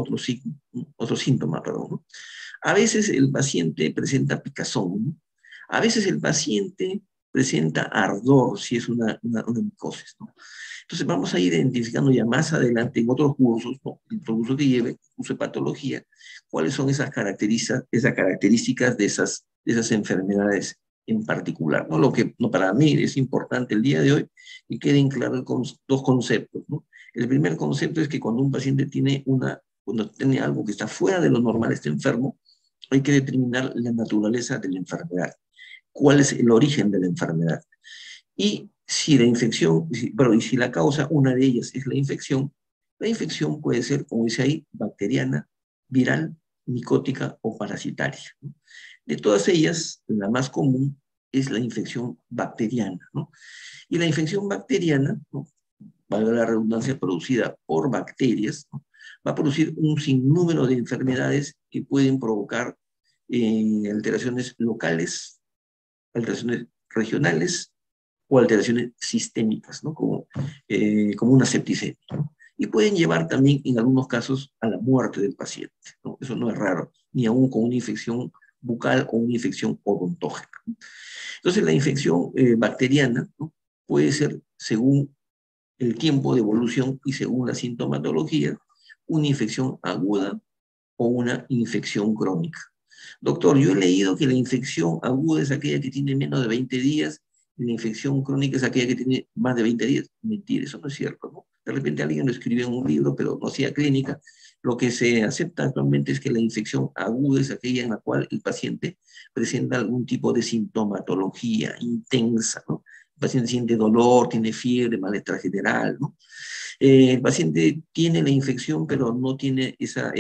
otro síntoma, perdón, ¿no? A veces el paciente presenta picazón, ¿no? A veces el paciente presenta ardor, si es una micosis, ¿no? Entonces vamos a ir identificando ya más adelante en otros cursos, ¿no? En otro curso que lleve, curso de patología, cuáles son esas características de esas enfermedades en particular, ¿no? Lo que no, para mí es importante el día de hoy que queden claros dos conceptos, ¿no? El primer concepto es que cuando un paciente cuando tiene algo que está fuera de lo normal, está enfermo, hay que determinar la naturaleza de la enfermedad, cuál es el origen de la enfermedad. Y si la infección, y si la causa, una de ellas es la infección puede ser, como dice ahí, bacteriana, viral, micótica o parasitaria, ¿no? De todas ellas, la más común es la infección bacteriana, ¿no? Y la infección bacteriana, ¿no? Valga la redundancia, producida por bacterias, ¿no? Va a producir un sinnúmero de enfermedades que pueden provocar alteraciones locales, alteraciones regionales o alteraciones sistémicas, ¿no? Como una septicemia, ¿no? Y pueden llevar también, en algunos casos, a la muerte del paciente, ¿no? Eso no es raro, ni aún con una infección bucal o una infección odontógena, ¿no? Entonces, la infección bacteriana, ¿no? Puede ser, según el tiempo de evolución y según la sintomatología, una infección aguda o una infección crónica. Doctor, yo he leído que la infección aguda es aquella que tiene menos de 20 días y la infección crónica es aquella que tiene más de 20 días. Mentira, eso no es cierto, ¿no? De repente alguien lo escribió en un libro, pero no hacía clínica. Lo que se acepta actualmente es que la infección aguda es aquella en la cual el paciente presenta algún tipo de sintomatología intensa, ¿no? El paciente siente dolor, tiene fiebre, malestar general, ¿no? El paciente tiene la infección, pero no tiene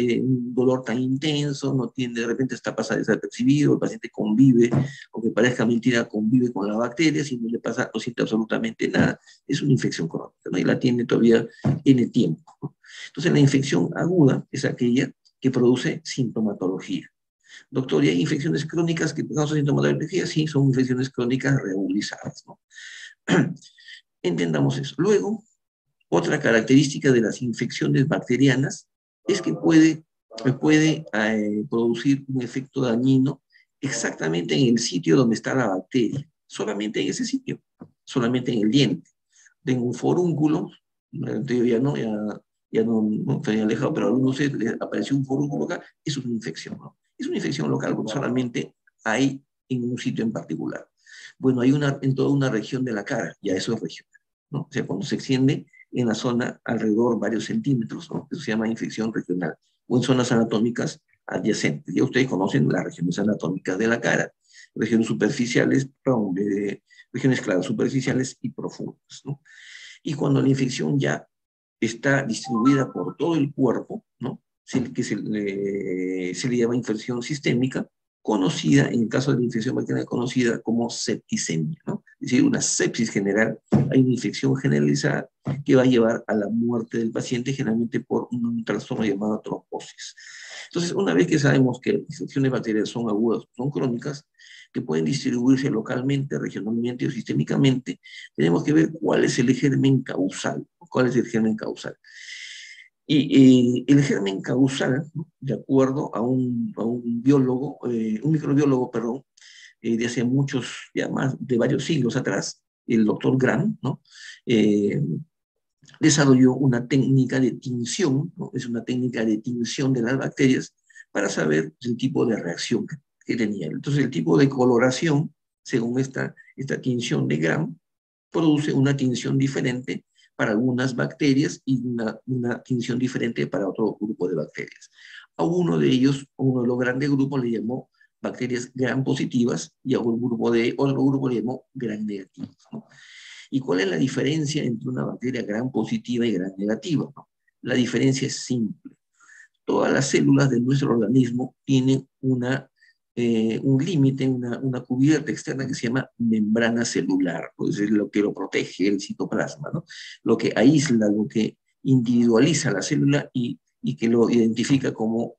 un dolor tan intenso, no tiene, de repente está pasando desapercibido, el paciente convive, aunque parezca mentira, convive con la bacteria, si no le pasa, no siente absolutamente nada, es una infección crónica, ¿no? Y la tiene todavía en el tiempo, ¿no? Entonces la infección aguda es aquella que produce sintomatología. Doctor, ¿y hay infecciones crónicas que causan sintomatología? Sí, son infecciones crónicas reagudizadas, ¿no? Entendamos eso. Luego, otra característica de las infecciones bacterianas es que puede producir un efecto dañino exactamente en el sitio donde está la bacteria, solamente en ese sitio, solamente en el diente. Tengo un forúnculo, ya no estoy alejado, pero a algunos les apareció un forúnculo acá, eso es una infección, ¿no? Es una infección local porque solamente hay en un sitio en particular. Bueno, hay en toda una región de la cara, ya eso es regional, ¿no? O sea, cuando se extiende en la zona alrededor varios centímetros, ¿no? Eso se llama infección regional, o en zonas anatómicas adyacentes. Ya ustedes conocen las regiones anatómicas de la cara, regiones superficiales, perdón, regiones claras, superficiales y profundas, ¿no? Y cuando la infección ya está distribuida por todo el cuerpo, ¿no? Se le llama infección sistémica, conocida, en el caso de la infección bacteriana, conocida como septicemia, ¿no? Es decir, una sepsis general, hay una infección generalizada que va a llevar a la muerte del paciente, generalmente por un trastorno llamado trombosis. Entonces, una vez que sabemos que las infecciones bacterianas son agudas, son crónicas, que pueden distribuirse localmente, regionalmente o sistémicamente, tenemos que ver cuál es el germen causal, cuál es el germen causal. Y el germen causal, ¿no? De acuerdo a un biólogo, un microbiólogo, perdón, de hace muchos, ya más de varios siglos atrás, el doctor Graham, ¿no? Eh, Desarrolló una técnica de tinción, ¿no? Es una técnica de tinción de las bacterias para saber el tipo de reacción que tenían. Entonces, el tipo de coloración, según esta tinción de Gram, produce una tinción diferente para algunas bacterias y una tinción diferente para otro grupo de bacterias. A uno de ellos, a uno de los grandes grupos, le llamó bacterias gram positivas y a otro grupo le llamó gram negativas, ¿no? ¿Y cuál es la diferencia entre una bacteria gram positiva y gram negativa? ¿No? La diferencia es simple. Todas las células de nuestro organismo tienen un límite, una cubierta externa que se llama membrana celular, pues es lo que lo protege, el citoplasma, ¿no? Lo que aísla, lo que individualiza la célula y que lo identifica como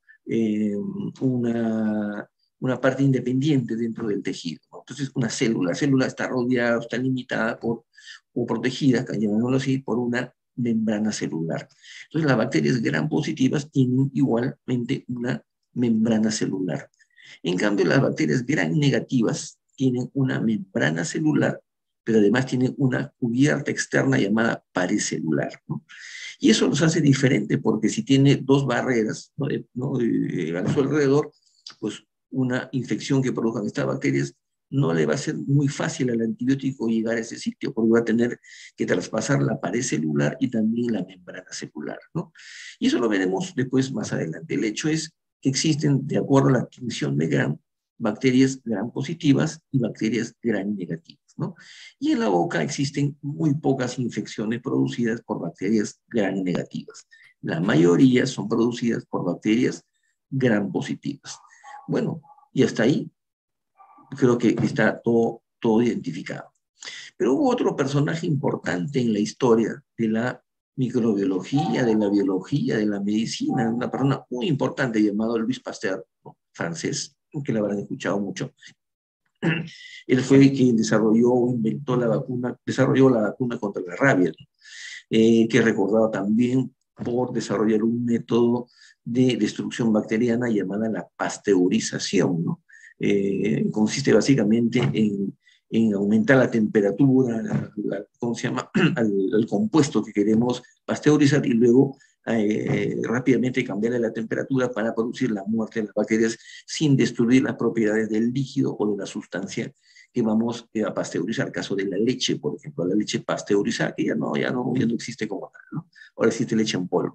una parte independiente dentro del tejido, ¿no? Entonces, la célula está rodeada, está limitada o protegida, llamémoslo así, por una membrana celular. Entonces, las bacterias gram positivas tienen igualmente una membrana celular. En cambio, las bacterias gram negativas tienen una membrana celular, pero además tienen una cubierta externa llamada pared celular, ¿no? Y eso los hace diferente porque si tiene dos barreras, ¿no? A su alrededor, pues una infección que produzcan estas bacterias no le va a ser muy fácil al antibiótico llegar a ese sitio, porque va a tener que traspasar la pared celular y también la membrana celular, ¿no? Y eso lo veremos después más adelante. El hecho es que existen, de acuerdo a la definición de Gram, bacterias gram positivas y bacterias gram negativas, ¿no? Y en la boca existen muy pocas infecciones producidas por bacterias gram negativas. La mayoría son producidas por bacterias gram positivas. Bueno, y hasta ahí creo que está todo identificado. Pero hubo otro personaje importante en la historia de la microbiología, de la biología, de la medicina, una persona muy importante llamado Louis Pasteur, ¿no? Francés, que la habrán escuchado mucho. Él fue quien desarrolló la vacuna contra la rabia, ¿no? Que es recordado también por desarrollar un método de destrucción bacteriana llamada la pasteurización, ¿no? Consiste básicamente en aumentar la temperatura, ¿cómo se llama?, al compuesto que queremos pasteurizar y luego rápidamente cambiarle la temperatura para producir la muerte de las bacterias sin destruir las propiedades del líquido o de la sustancia que vamos a pasteurizar. Caso de la leche, por ejemplo, la leche pasteurizada, que ya no existe como tal, ¿no? Ahora existe leche en polvo.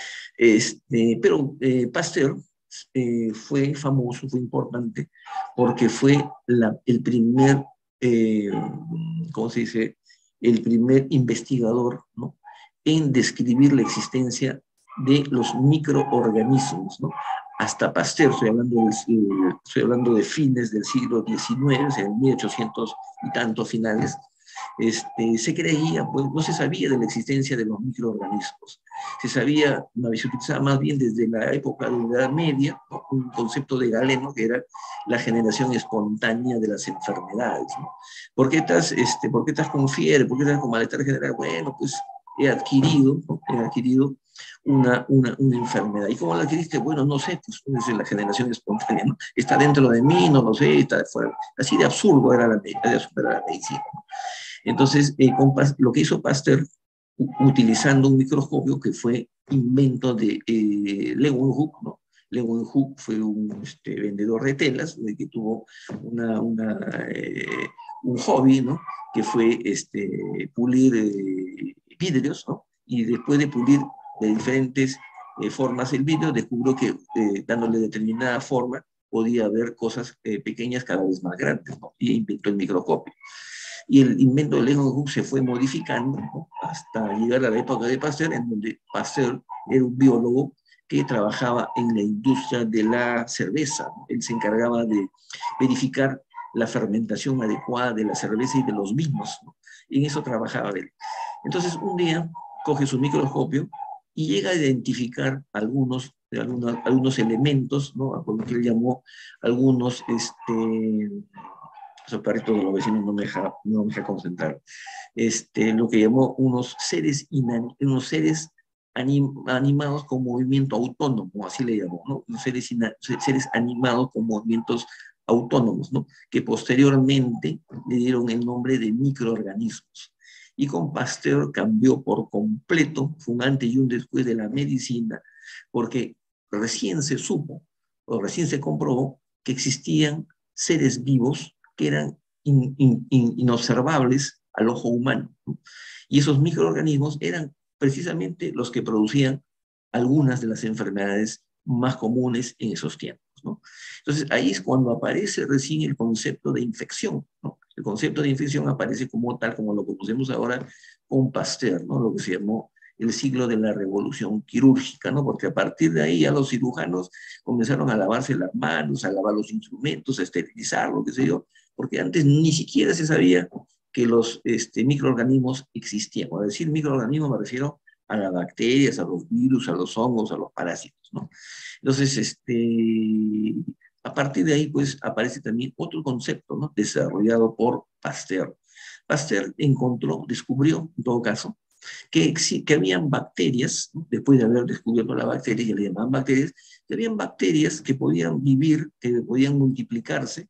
Pero Pasteur fue famoso, fue importante, porque fue el primer, eh, ¿cómo se dice? El primer investigador, ¿no?, en describir la existencia de los microorganismos, ¿no? Hasta Pasteur, estoy hablando de fines del siglo XIX, o sea, en 1800 y tantos finales, se creía, pues no se sabía de la existencia de los microorganismos. Se utilizaba más bien desde la época de la Edad Media, ¿no?, un concepto de Galeno que era la generación espontánea de las enfermedades, ¿no? ¿Por qué estás con fiebre? ¿Por qué estás con malestar general? Bueno, pues he adquirido, ¿no? He adquirido una enfermedad. ¿Y cómo la adquiriste? Bueno, no sé, pues es la generación espontánea, ¿no? Está dentro de mí, no lo sé, está de fuera. Así de absurdo era la medicina. Entonces, lo que hizo Pasteur, utilizando un microscopio que fue invento de Leeuwenhoek, ¿no? Leeuwenhoek fue un vendedor de telas, que tuvo una, un hobby, ¿no? Que fue pulir vidrios, ¿no? Y después de pulir de diferentes formas el vidrio, descubrió que dándole determinada forma podía ver cosas pequeñas cada vez más grandes, ¿no? Y inventó el microscopio. Y el invento de Leeuwenhoek se fue modificando, ¿no? Hasta llegar a la época de Pasteur, en donde Pasteur era un biólogo que trabajaba en la industria de la cerveza, ¿no? Él se encargaba de verificar la fermentación adecuada de la cerveza y de los vinos, ¿no? En eso trabajaba él. Entonces, un día coge su microscopio y llega a identificar algunos elementos, ¿no? A lo que él llamó algunos esos perritos de los vecinos no me deja concentrar, lo que llamó unos seres animados con movimiento autónomo, así le llamó, ¿no? Seres animados con movimientos autónomos, ¿no? Que posteriormente le dieron el nombre de microorganismos. Y con Pasteur cambió por completo, fue un antes y un después de la medicina, porque recién se supo, o recién se comprobó, que existían seres vivos que eran inobservables al ojo humano, ¿no? Y esos microorganismos eran precisamente los que producían algunas de las enfermedades más comunes en esos tiempos, ¿no? Entonces ahí es cuando aparece recién el concepto de infección, ¿no? El concepto de infección aparece como tal, como lo conocemos ahora con Pasteur, ¿no? Lo que se llamó el siglo de la revolución quirúrgica, ¿no? Porque a partir de ahí ya los cirujanos comenzaron a lavarse las manos, a lavar los instrumentos, a esterilizar, lo que sé yo, porque antes ni siquiera se sabía que los microorganismos existían. Cuando decir microorganismos me refiero a las bacterias, a los virus, a los hongos, a los parásitos, ¿no? Entonces, a partir de ahí, pues, aparece también otro concepto, ¿no? Desarrollado por Pasteur. Pasteur descubrió, en todo caso, que habían bacterias, ¿no? Después de haber descubierto la bacteria, ya le llamaban bacterias, que habían bacterias que podían vivir, que podían multiplicarse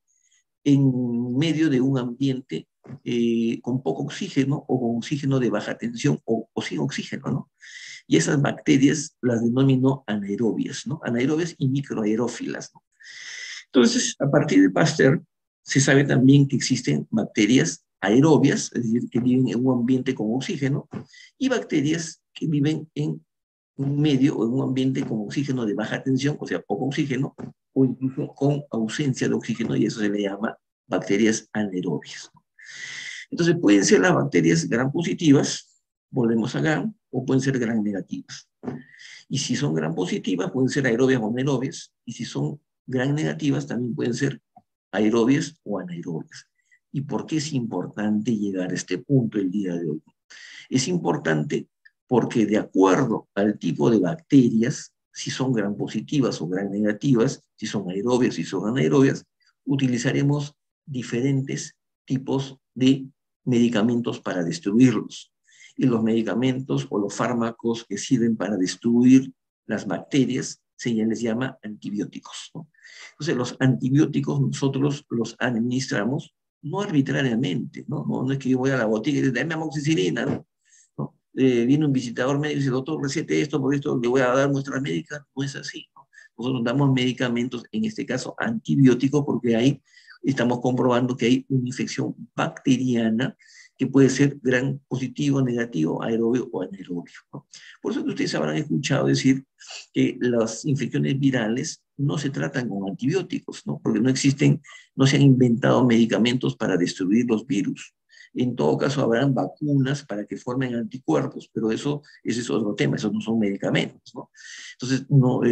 en medio de un ambiente con poco oxígeno o con oxígeno de baja tensión o sin oxígeno, ¿no? Y esas bacterias las denominó anaerobias, ¿no? Anaerobias y microaerófilas, ¿no? Entonces, a partir de Pasteur, se sabe también que existen bacterias aerobias, es decir, que viven en un ambiente con oxígeno, y bacterias que viven en un medio o en un ambiente con oxígeno de baja tensión, o sea, poco oxígeno, o incluso con ausencia de oxígeno, y eso se le llama bacterias anaerobias. Entonces, pueden ser las bacterias gram positivas, volvemos a gram, o pueden ser gram negativas. Y si son gram positivas, pueden ser aerobias o anaerobias, y si son gram negativas, también pueden ser aerobias o anaerobias. ¿Y por qué es importante llegar a este punto el día de hoy? Es importante porque de acuerdo al tipo de bacterias, si son gram positivas o gram negativas, si son aerobias, si son anaerobias, utilizaremos diferentes tipos de medicamentos para destruirlos. Y los medicamentos o los fármacos que sirven para destruir las bacterias se les llama antibióticos, ¿no? Entonces, los antibióticos nosotros los administramos no arbitrariamente, ¿no? No es que yo voy a la botica y digo, dame amoxicilina, ¿no? ¿No? Viene un visitador médico y dice, doctor, recete esto, por esto le voy a dar muestras médicas. No es así, ¿no? Nosotros damos medicamentos, en este caso antibióticos, porque ahí estamos comprobando que hay una infección bacteriana que puede ser gram positivo, negativo, aerobio o anaerobio, ¿no? Por eso que ustedes habrán escuchado decir que las infecciones virales no se tratan con antibióticos, ¿no? Porque no existen, no se han inventado medicamentos para destruir los virus. En todo caso, habrán vacunas para que formen anticuerpos, pero ese es otro tema, esos no son medicamentos, ¿no? Entonces, no,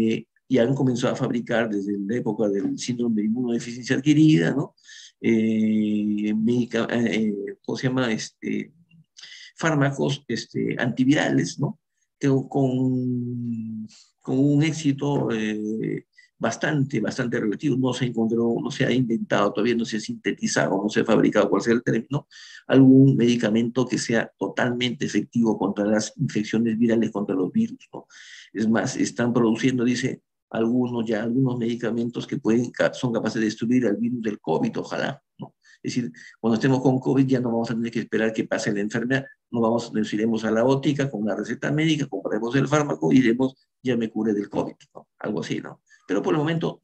y han comenzado a fabricar desde la época del síndrome de inmunodeficiencia adquirida, ¿no? ¿Cómo se llama? Fármacos antivirales, ¿no? Que con un éxito bastante relativo. No se encontró, no se ha inventado, todavía no se ha sintetizado, no se ha fabricado, cual sea el término, algún medicamento que sea totalmente efectivo contra las infecciones virales, contra los virus, ¿no? Es más, están produciendo, dice, algunos medicamentos que son capaces de destruir al virus del COVID, ojalá, ¿no? Es decir, cuando estemos con COVID ya no vamos a tener que esperar que pase la enfermedad, nos iremos a la óptica con una receta médica, compraremos el fármaco y diremos, ya me curé del COVID, ¿no? Algo así, ¿no? Pero por el momento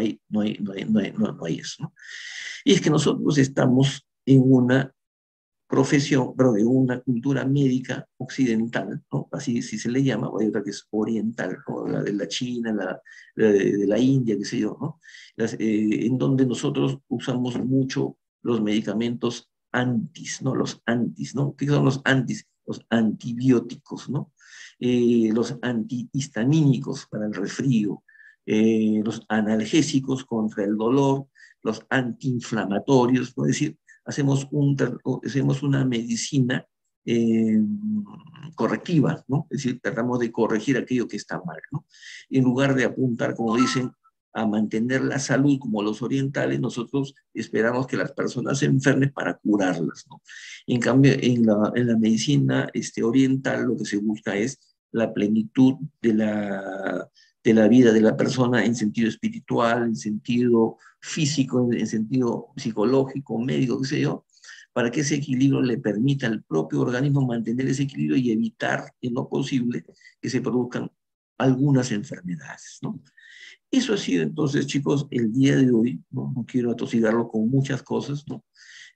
no hay eso, ¿no? Y es que nosotros estamos en una profesión, pero de una cultura médica occidental, ¿no? Así se le llama, o hay otra que es oriental, ¿no? La de la China, de la India, qué sé yo, ¿no? En donde nosotros usamos mucho los medicamentos antis, ¿no? Los antis, ¿no? ¿Qué son los antis? Los antibióticos, ¿no? Los antihistamínicos para el resfrío, los analgésicos contra el dolor, los antiinflamatorios, ¿no? Es decir, hacemos una medicina eh, correctiva, ¿no? Es decir, tratamos de corregir aquello que está mal, ¿no? En lugar de apuntar, como dicen, a mantener la salud como los orientales, nosotros esperamos que las personas se enfermen para curarlas, ¿no? En cambio, en la medicina oriental lo que se busca es la plenitud de la vida de la persona en sentido espiritual, en sentido físico, en sentido psicológico, médico, qué sé yo, para que ese equilibrio le permita al propio organismo mantener ese equilibrio y evitar, en lo posible, que se produzcan algunas enfermedades, ¿no? Eso ha sido entonces, chicos, el día de hoy, ¿no? No quiero atosigarlo con muchas cosas, ¿no?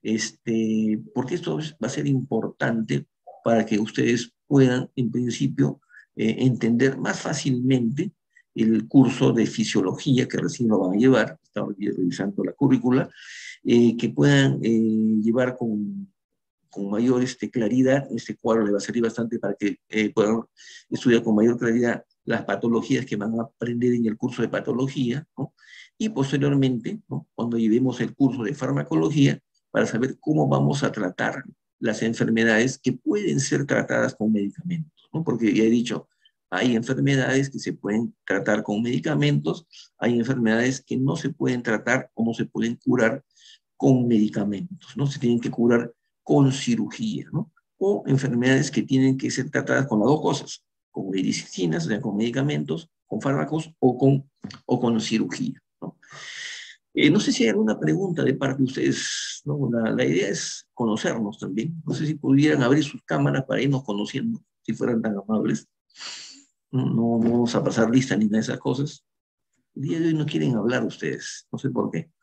Porque esto va a ser importante para que ustedes puedan, en principio, entender más fácilmente el curso de fisiología que recién lo van a llevar, estaba revisando la currícula, que puedan llevar con mayor claridad. Este cuadro le va a servir bastante para que puedan estudiar con mayor claridad las patologías que van a aprender en el curso de patología, ¿no? Y posteriormente, ¿no? Cuando llevemos el curso de farmacología, para saber cómo vamos a tratar las enfermedades que pueden ser tratadas con medicamentos, ¿no? Porque ya he dicho, hay enfermedades que se pueden tratar con medicamentos, hay enfermedades que no se pueden tratar o no se pueden curar con medicamentos, ¿no? Se tienen que curar con cirugía, ¿no? O enfermedades que tienen que ser tratadas con las dos cosas, con medicinas, o sea, con medicamentos, con fármacos o con cirugía, ¿no? No sé si hay alguna pregunta de parte de ustedes, ¿no? La idea es conocernos también. No sé si pudieran abrir sus cámaras para irnos conociendo, si fueran tan amables. No vamos a pasar lista ni nada de esas cosas. El día de hoy no quieren hablar ustedes, no sé por qué.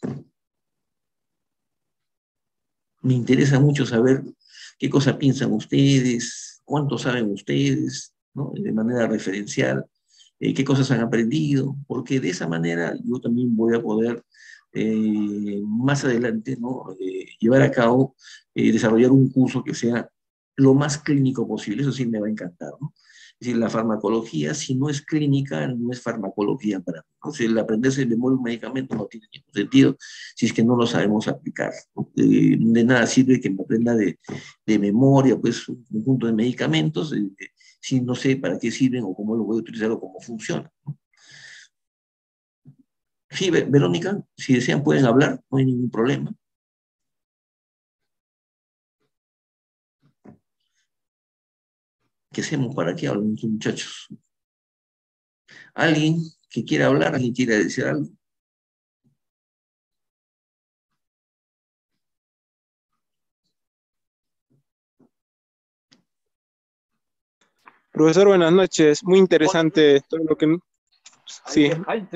Me interesa mucho saber qué cosa piensan ustedes, cuánto saben ustedes, ¿no? De manera referencial, qué cosas han aprendido, porque de esa manera yo también voy a poder más adelante, ¿no? Llevar a cabo, desarrollar un curso que sea lo más clínico posible. Eso sí me va a encantar, ¿no? Es decir, la farmacología, si no es clínica, no es farmacología para mí, ¿no? O sea, el aprenderse de memoria un medicamento no tiene ningún sentido si es que no lo sabemos aplicar, ¿no? De nada sirve que me aprenda de memoria, pues, un conjunto de medicamentos, si no sé para qué sirven o cómo lo voy a utilizar o cómo funciona, ¿no? Sí, Verónica, si desean pueden hablar, no hay ningún problema. ¿Qué hacemos para que hablen estos muchachos? ¿Alguien que quiera hablar? ¿Alguien quiera decir algo? Profesor, buenas noches. Muy interesante todo lo que, sí,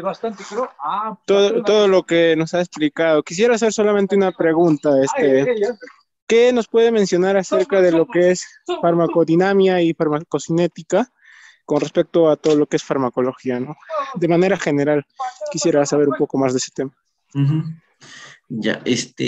todo lo que nos ha explicado. Quisiera hacer solamente una pregunta. ¿Qué nos puede mencionar acerca de lo que es farmacodinamia y farmacocinética con respecto a todo lo que es farmacología, ¿no? De manera general, quisiera saber un poco más de ese tema. Ya,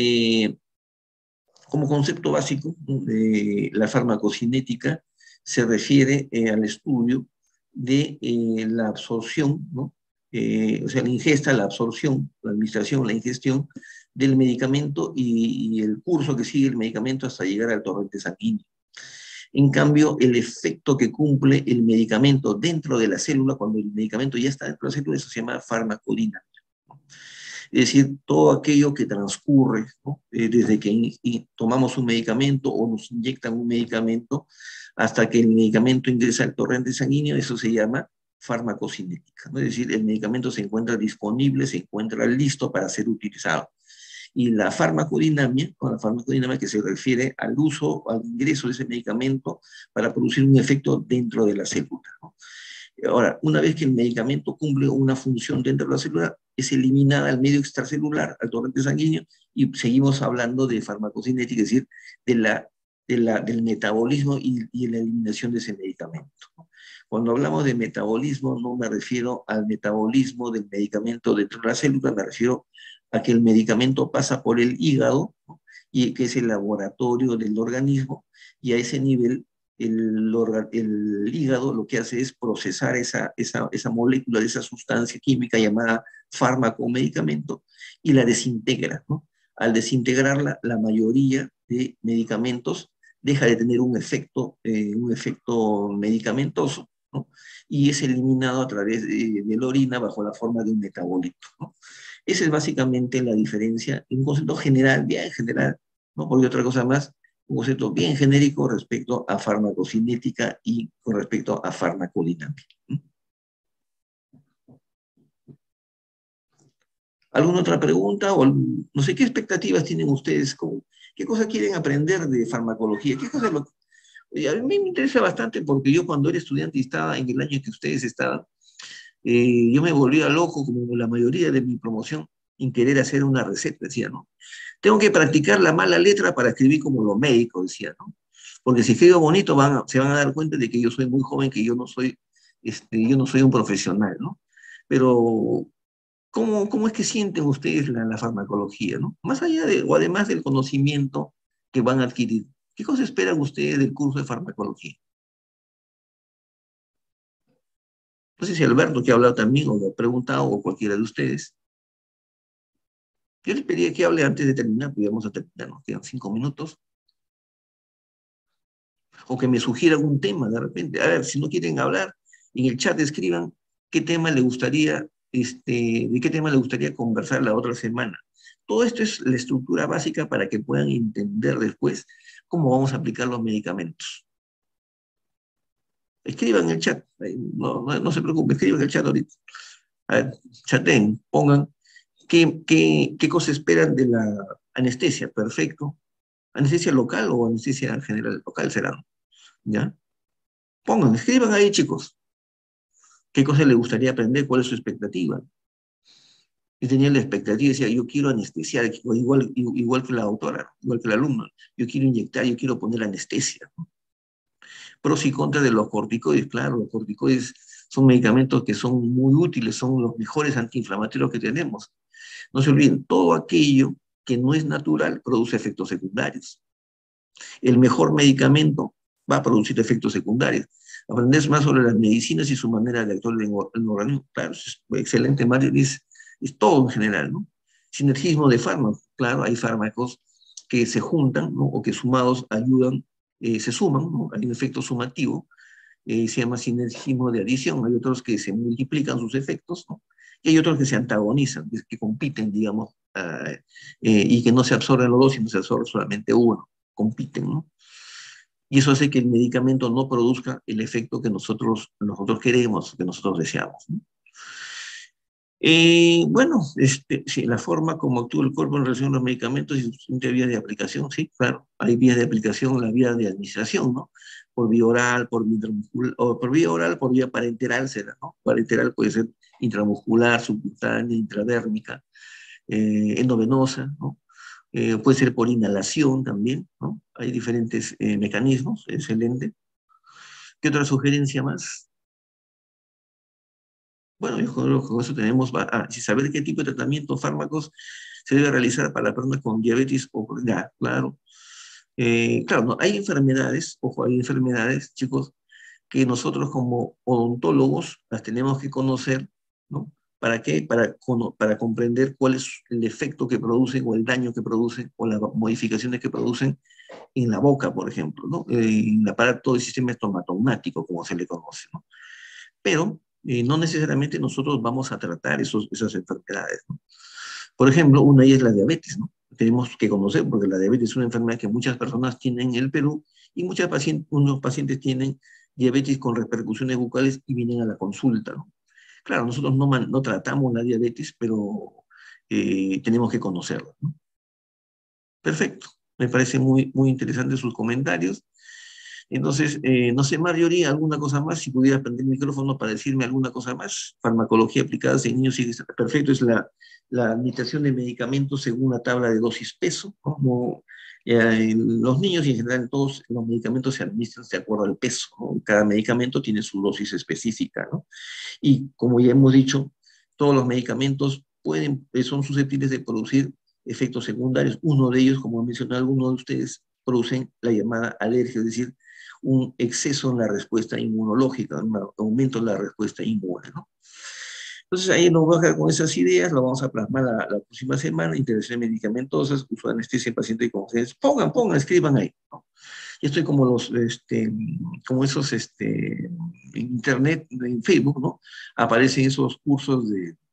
como concepto básico, ¿no? De la farmacocinética se refiere al estudio de la absorción, ¿no? O sea, la ingesta, la absorción, la administración, la ingestión del medicamento y el curso que sigue el medicamento hasta llegar al torrente sanguíneo. En cambio, el efecto que cumple el medicamento dentro de la célula, cuando el medicamento ya está dentro de la célula, eso se llama farmacodinámica. Es decir, todo aquello que transcurre, ¿no? Desde que tomamos un medicamento o nos inyectan un medicamento hasta que el medicamento ingresa al torrente sanguíneo, eso se llama farmacocinética, ¿no? Es decir, el medicamento se encuentra disponible, se encuentra listo para ser utilizado. Y la farmacodinamia, con la farmacodinamia que se refiere al uso, al ingreso de ese medicamento para producir un efecto dentro de la célula, ¿no? Ahora, una vez que el medicamento cumple una función dentro de la célula, es eliminada al medio extracelular, al torrente sanguíneo, y seguimos hablando de farmacocinética, es decir, del metabolismo y la eliminación de ese medicamento. Cuando hablamos de metabolismo, no me refiero al metabolismo del medicamento dentro de la célula, me refiero a que el medicamento pasa por el hígado, ¿no? Y que es el laboratorio del organismo, y a ese nivel el hígado lo que hace es procesar esa molécula de esa sustancia química llamada fármaco o medicamento y la desintegra, ¿no? Al desintegrarla, la mayoría de medicamentos deja de tener un efecto medicamentoso, ¿no? Y es eliminado a través de la orina bajo la forma de un metabolito, ¿no? Esa es básicamente la diferencia, un concepto general, bien general, ¿no? Porque otra cosa más, un concepto bien genérico respecto a farmacocinética y con respecto a farmacodinámica. ¿Alguna otra pregunta? O no sé, ¿qué expectativas tienen ustedes? ¿Qué cosas quieren aprender de farmacología? ¿Qué cosas a mí me interesa bastante porque yo cuando era estudiante y estaba en el año que ustedes estaban, yo me volvía loco, como la mayoría de mi promoción, en querer hacer una receta, decía, ¿no? Tengo que practicar la mala letra para escribir como los médicos, decía, ¿no? Porque si escribo bonito se van a dar cuenta de que yo soy muy joven, que yo no soy un profesional, ¿no? Pero, ¿cómo es que sienten ustedes la farmacología, ¿no? Más allá o además del conocimiento que van a adquirir, ¿qué cosas esperan ustedes del curso de farmacología? No sé si Alberto, que ha hablado también, o lo ha preguntado, o cualquiera de ustedes. Yo les pediría que hable antes de terminar, porque vamos a terminar, nos quedan 5 minutos. O que me sugieran un tema de repente. A ver, si no quieren hablar, en el chat escriban qué tema le gustaría, de qué tema le gustaría conversar la otra semana. Todo esto es la estructura básica para que puedan entender después cómo vamos a aplicar los medicamentos. Escriban en el chat, no se preocupen, escriban en el chat ahorita. A ver, chaten, pongan qué cosa esperan de la anestesia, perfecto. ¿Anestesia local o anestesia general? Local será, ¿no? ¿Ya? Pongan, escriban ahí, chicos. ¿Qué cosa le gustaría aprender? ¿Cuál es su expectativa? Yo tenía la expectativa, decía, yo quiero anestesiar, igual que la autora, igual que el alumno. Yo quiero inyectar, yo quiero poner anestesia, ¿no? Pros y contras de los corticoides, claro, los corticoides son medicamentos que son muy útiles, son los mejores antiinflamatorios que tenemos. No se olviden, todo aquello que no es natural produce efectos secundarios. El mejor medicamento va a producir efectos secundarios. Aprendes más sobre las medicinas y su manera de actuar en el organismo. Claro, es excelente, Mario, es todo en general, ¿no? Sinergismo de fármacos. Claro, hay fármacos que se juntan, ¿no? O que sumados ayudan, se suman, ¿no? Hay un efecto sumativo, se llama sinergismo de adición. Hay otros que se multiplican sus efectos, ¿no? Y hay otros que se antagonizan, que compiten, digamos, y que no se absorben los dos, sino se absorbe solamente uno, compiten, ¿no? Y eso hace que el medicamento no produzca el efecto que nosotros queremos, que nosotros deseamos, ¿no? Bueno, sí, la forma como actúa el cuerpo en relación a los medicamentos y sus distintas vías de aplicación, sí, claro, hay vías de aplicación, la vía de administración, ¿no? Por vía oral, por vía intramuscular, o por vía oral, por vía parenteral será, ¿no? Parenteral puede ser intramuscular, subcutánea, intradérmica, endovenosa, ¿no? Puede ser por inhalación también, ¿no? Hay diferentes mecanismos, excelente. ¿Qué otra sugerencia más? Bueno, yo creo que con eso tenemos, si saber qué tipo de tratamiento, fármacos se debe realizar para la persona con diabetes o ya, claro. Claro, no, hay enfermedades, ojo, hay enfermedades, chicos, que nosotros como odontólogos las tenemos que conocer, ¿no? ¿Para qué? Para comprender cuál es el efecto que producen o el daño que producen o las modificaciones que producen en la boca, por ejemplo, ¿no? En el aparato del sistema estomatognático, como se le conoce, ¿no? Pero no necesariamente nosotros vamos a tratar esas enfermedades, ¿no? Por ejemplo, una de ellas es la diabetes, ¿no? Tenemos que conocer, porque la diabetes es una enfermedad que muchas personas tienen en el Perú y unos pacientes tienen diabetes con repercusiones bucales y vienen a la consulta, ¿no? Claro, nosotros no tratamos la diabetes, pero tenemos que conocerla, ¿no? Perfecto, me parece muy interesante sus comentarios. Entonces, no sé, Marjorie, ¿alguna cosa más? Si pudiera prender el micrófono para decirme alguna cosa más. Farmacología aplicada en niños y perfecto, es la administración de medicamentos según la tabla de dosis peso, ¿no? Los niños y en general todos los medicamentos se administran de acuerdo al peso, ¿no? Cada medicamento tiene su dosis específica, ¿no? Y como ya hemos dicho, todos los medicamentos son susceptibles de producir efectos secundarios. Uno de ellos, como ha mencionado alguno de ustedes, producen la llamada alergia, es decir, un exceso en la respuesta inmunológica, un aumento en la respuesta inmune, ¿no? Entonces ahí nos vamos a quedar con esas ideas, lo vamos a plasmar la próxima semana, intervenciones medicamentosas, uso de anestesia en paciente con ustedes. Pongan, escriban ahí, ¿no? Yo estoy como como esos, en internet, en Facebook, ¿no? Aparecen esos cursos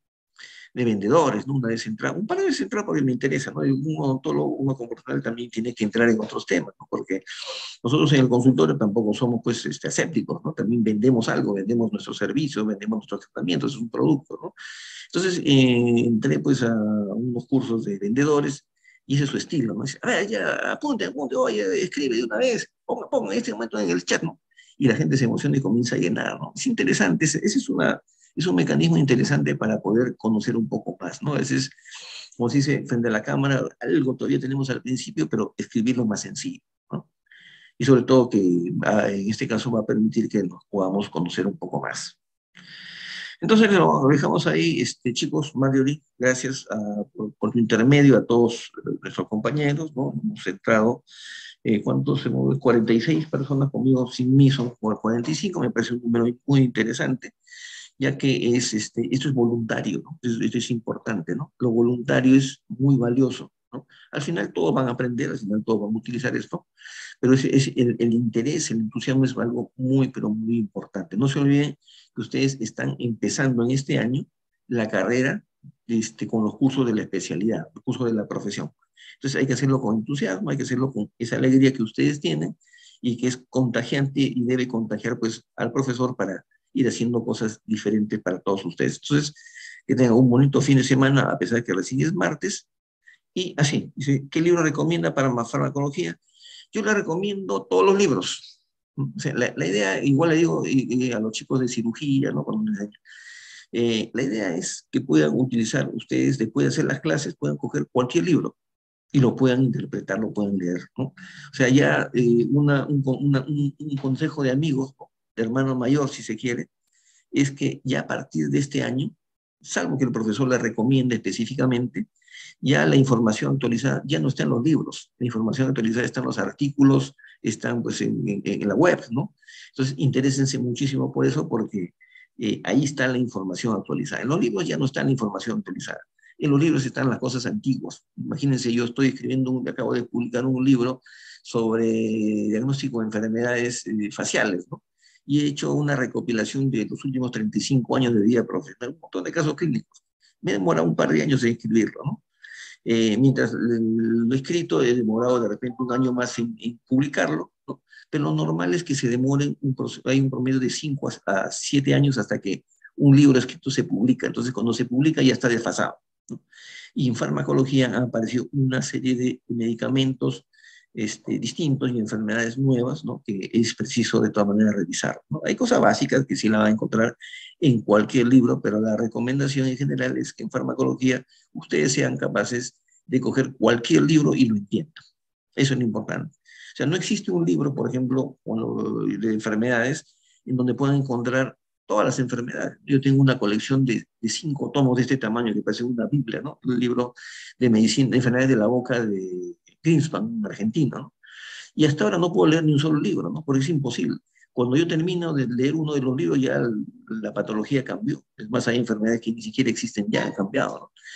de vendedores, ¿no? Una vez entrar, un par de veces entrar porque me interesa, ¿no? Y un odontólogo, uno comportamental también tiene que entrar en otros temas, ¿no? Porque nosotros en el consultorio tampoco somos, pues, asépticos, ¿no? También vendemos algo, vendemos nuestros servicios, vendemos nuestros tratamientos, es un producto, ¿no? Entonces, entré, pues, a unos cursos de vendedores, y ese es su estilo, ¿no? Dice, a ver, ya, apunte, oye, escribe de una vez, ponga en este momento en el chat, ¿no? Y la gente se emociona y comienza a llenar, ¿no? Es interesante, ese es un mecanismo interesante para poder conocer un poco más, ¿no? A veces, como se dice, frente a la cámara, algo todavía tenemos al principio, pero escribirlo más sencillo, ¿no? Y sobre todo que en este caso va a permitir que nos podamos conocer un poco más. Entonces lo dejamos ahí, chicos. Marjorie, gracias por tu intermedio a todos nuestros compañeros, ¿no? Hemos entrado, ¿cuántos? 46 personas conmigo sin mí, son 45, me parece un número muy interesante, ya que esto es voluntario, ¿no? Esto es importante, ¿no? Lo voluntario es muy valioso, ¿no? Al final todos van a aprender, al final todos van a utilizar esto, pero el interés, el entusiasmo es algo pero muy importante. No se olviden que ustedes están empezando en este año la carrera con los cursos de la especialidad, los cursos de la profesión. Entonces hay que hacerlo con entusiasmo, hay que hacerlo con esa alegría que ustedes tienen y que es contagiante y debe contagiar, pues, al profesor para ir haciendo cosas diferentes para todos ustedes. Entonces, que tengan un bonito fin de semana, a pesar de que recién es martes. Y así, dice, ¿qué libro recomienda para más farmacología? Yo le recomiendo todos los libros. O sea, la idea, igual le digo a los chicos de cirugía, ¿no? Cuando les enseño, la idea es que puedan utilizar ustedes, después de hacer las clases, puedan coger cualquier libro y lo puedan interpretar, lo puedan leer, ¿no? O sea, ya un consejo de amigos, ¿no? De hermano mayor, si se quiere, es que ya a partir de este año, salvo que el profesor le recomiende específicamente, ya la información actualizada ya no está en los libros, la información actualizada está en los artículos, están, pues, en la web, ¿no? Entonces, interésense muchísimo por eso, porque ahí está la información actualizada. En los libros ya no está la información actualizada. En los libros están las cosas antiguas. Imagínense, yo estoy acabo de publicar un libro sobre diagnóstico de enfermedades faciales, ¿no? Y he hecho una recopilación de los últimos 35 años de vida profesional, un montón de casos clínicos. Me demora un par de años en escribirlo, ¿no? Mientras lo escrito he demorado de repente un año más en publicarlo, ¿no? Pero lo normal es que se demoren, hay un promedio de 5 a 7 años hasta que un libro escrito se publica. Entonces, cuando se publica ya está desfasado, ¿no? Y en farmacología han aparecido una serie de medicamentos distintos y enfermedades nuevas, ¿no? Que es preciso de todas maneras revisar, ¿no? Hay cosas básicas que sí la va a encontrar en cualquier libro, pero la recomendación en general es que en farmacología ustedes sean capaces de coger cualquier libro y lo entiendan. Eso es lo importante. O sea, no existe un libro, por ejemplo, de enfermedades en donde puedan encontrar todas las enfermedades. Yo tengo una colección de 5 tomos de este tamaño que parece una Biblia, ¿no? Un libro de medicina, de enfermedades de la boca de Greenspan, un argentino, ¿no? Y hasta ahora no puedo leer ni un solo libro, ¿no? Porque es imposible. Cuando yo termino de leer uno de los libros, ya la patología cambió. Es más, hay enfermedades que ni siquiera existen ya, han cambiado, ¿no?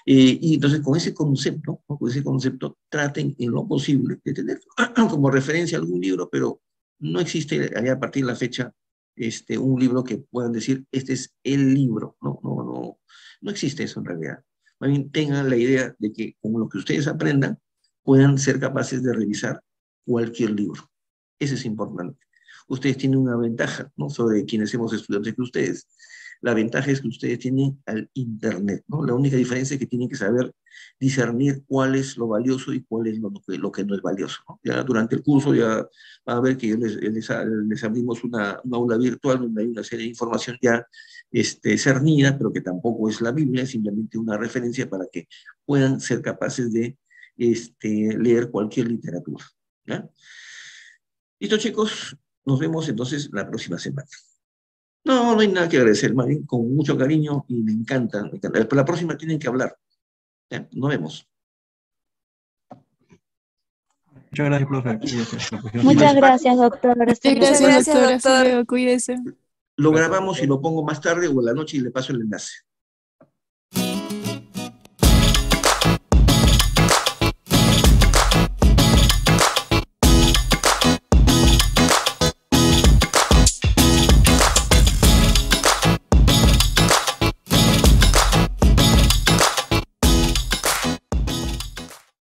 Y entonces con ese concepto, ¿no? Con ese concepto, traten en lo posible de tener como referencia algún libro, pero no existe allá a partir de la fecha un libro que puedan decir, este es el libro. No existe eso en realidad. Más bien tengan la idea de que con lo que ustedes aprendan, puedan ser capaces de revisar cualquier libro. Eso es importante. Ustedes tienen una ventaja, ¿no? Sobre quienes somos estudiantes que ustedes. La ventaja es que ustedes tienen al Internet, ¿no? La única diferencia es que tienen que saber discernir cuál es lo valioso y cuál es lo que no es valioso, ¿no? Ya durante el curso ya van a ver que les abrimos una aula virtual donde hay una serie de información ya cernida, pero que tampoco es la Biblia, es simplemente una referencia para que puedan ser capaces de leer cualquier literatura. ¿Ya? Listo, chicos, nos vemos entonces la próxima semana. No hay nada que agradecer, más bien con mucho cariño y me encanta, me encanta. Pero la próxima tienen que hablar. ¿Ya? Nos vemos. Muchas gracias, profe. Cuídese. Muchas gracias, doctor. Hasta Muchas luego. gracias, doctor. Hasta luego, cuídese. Lo grabamos y lo pongo más tarde o en la noche y le paso el enlace.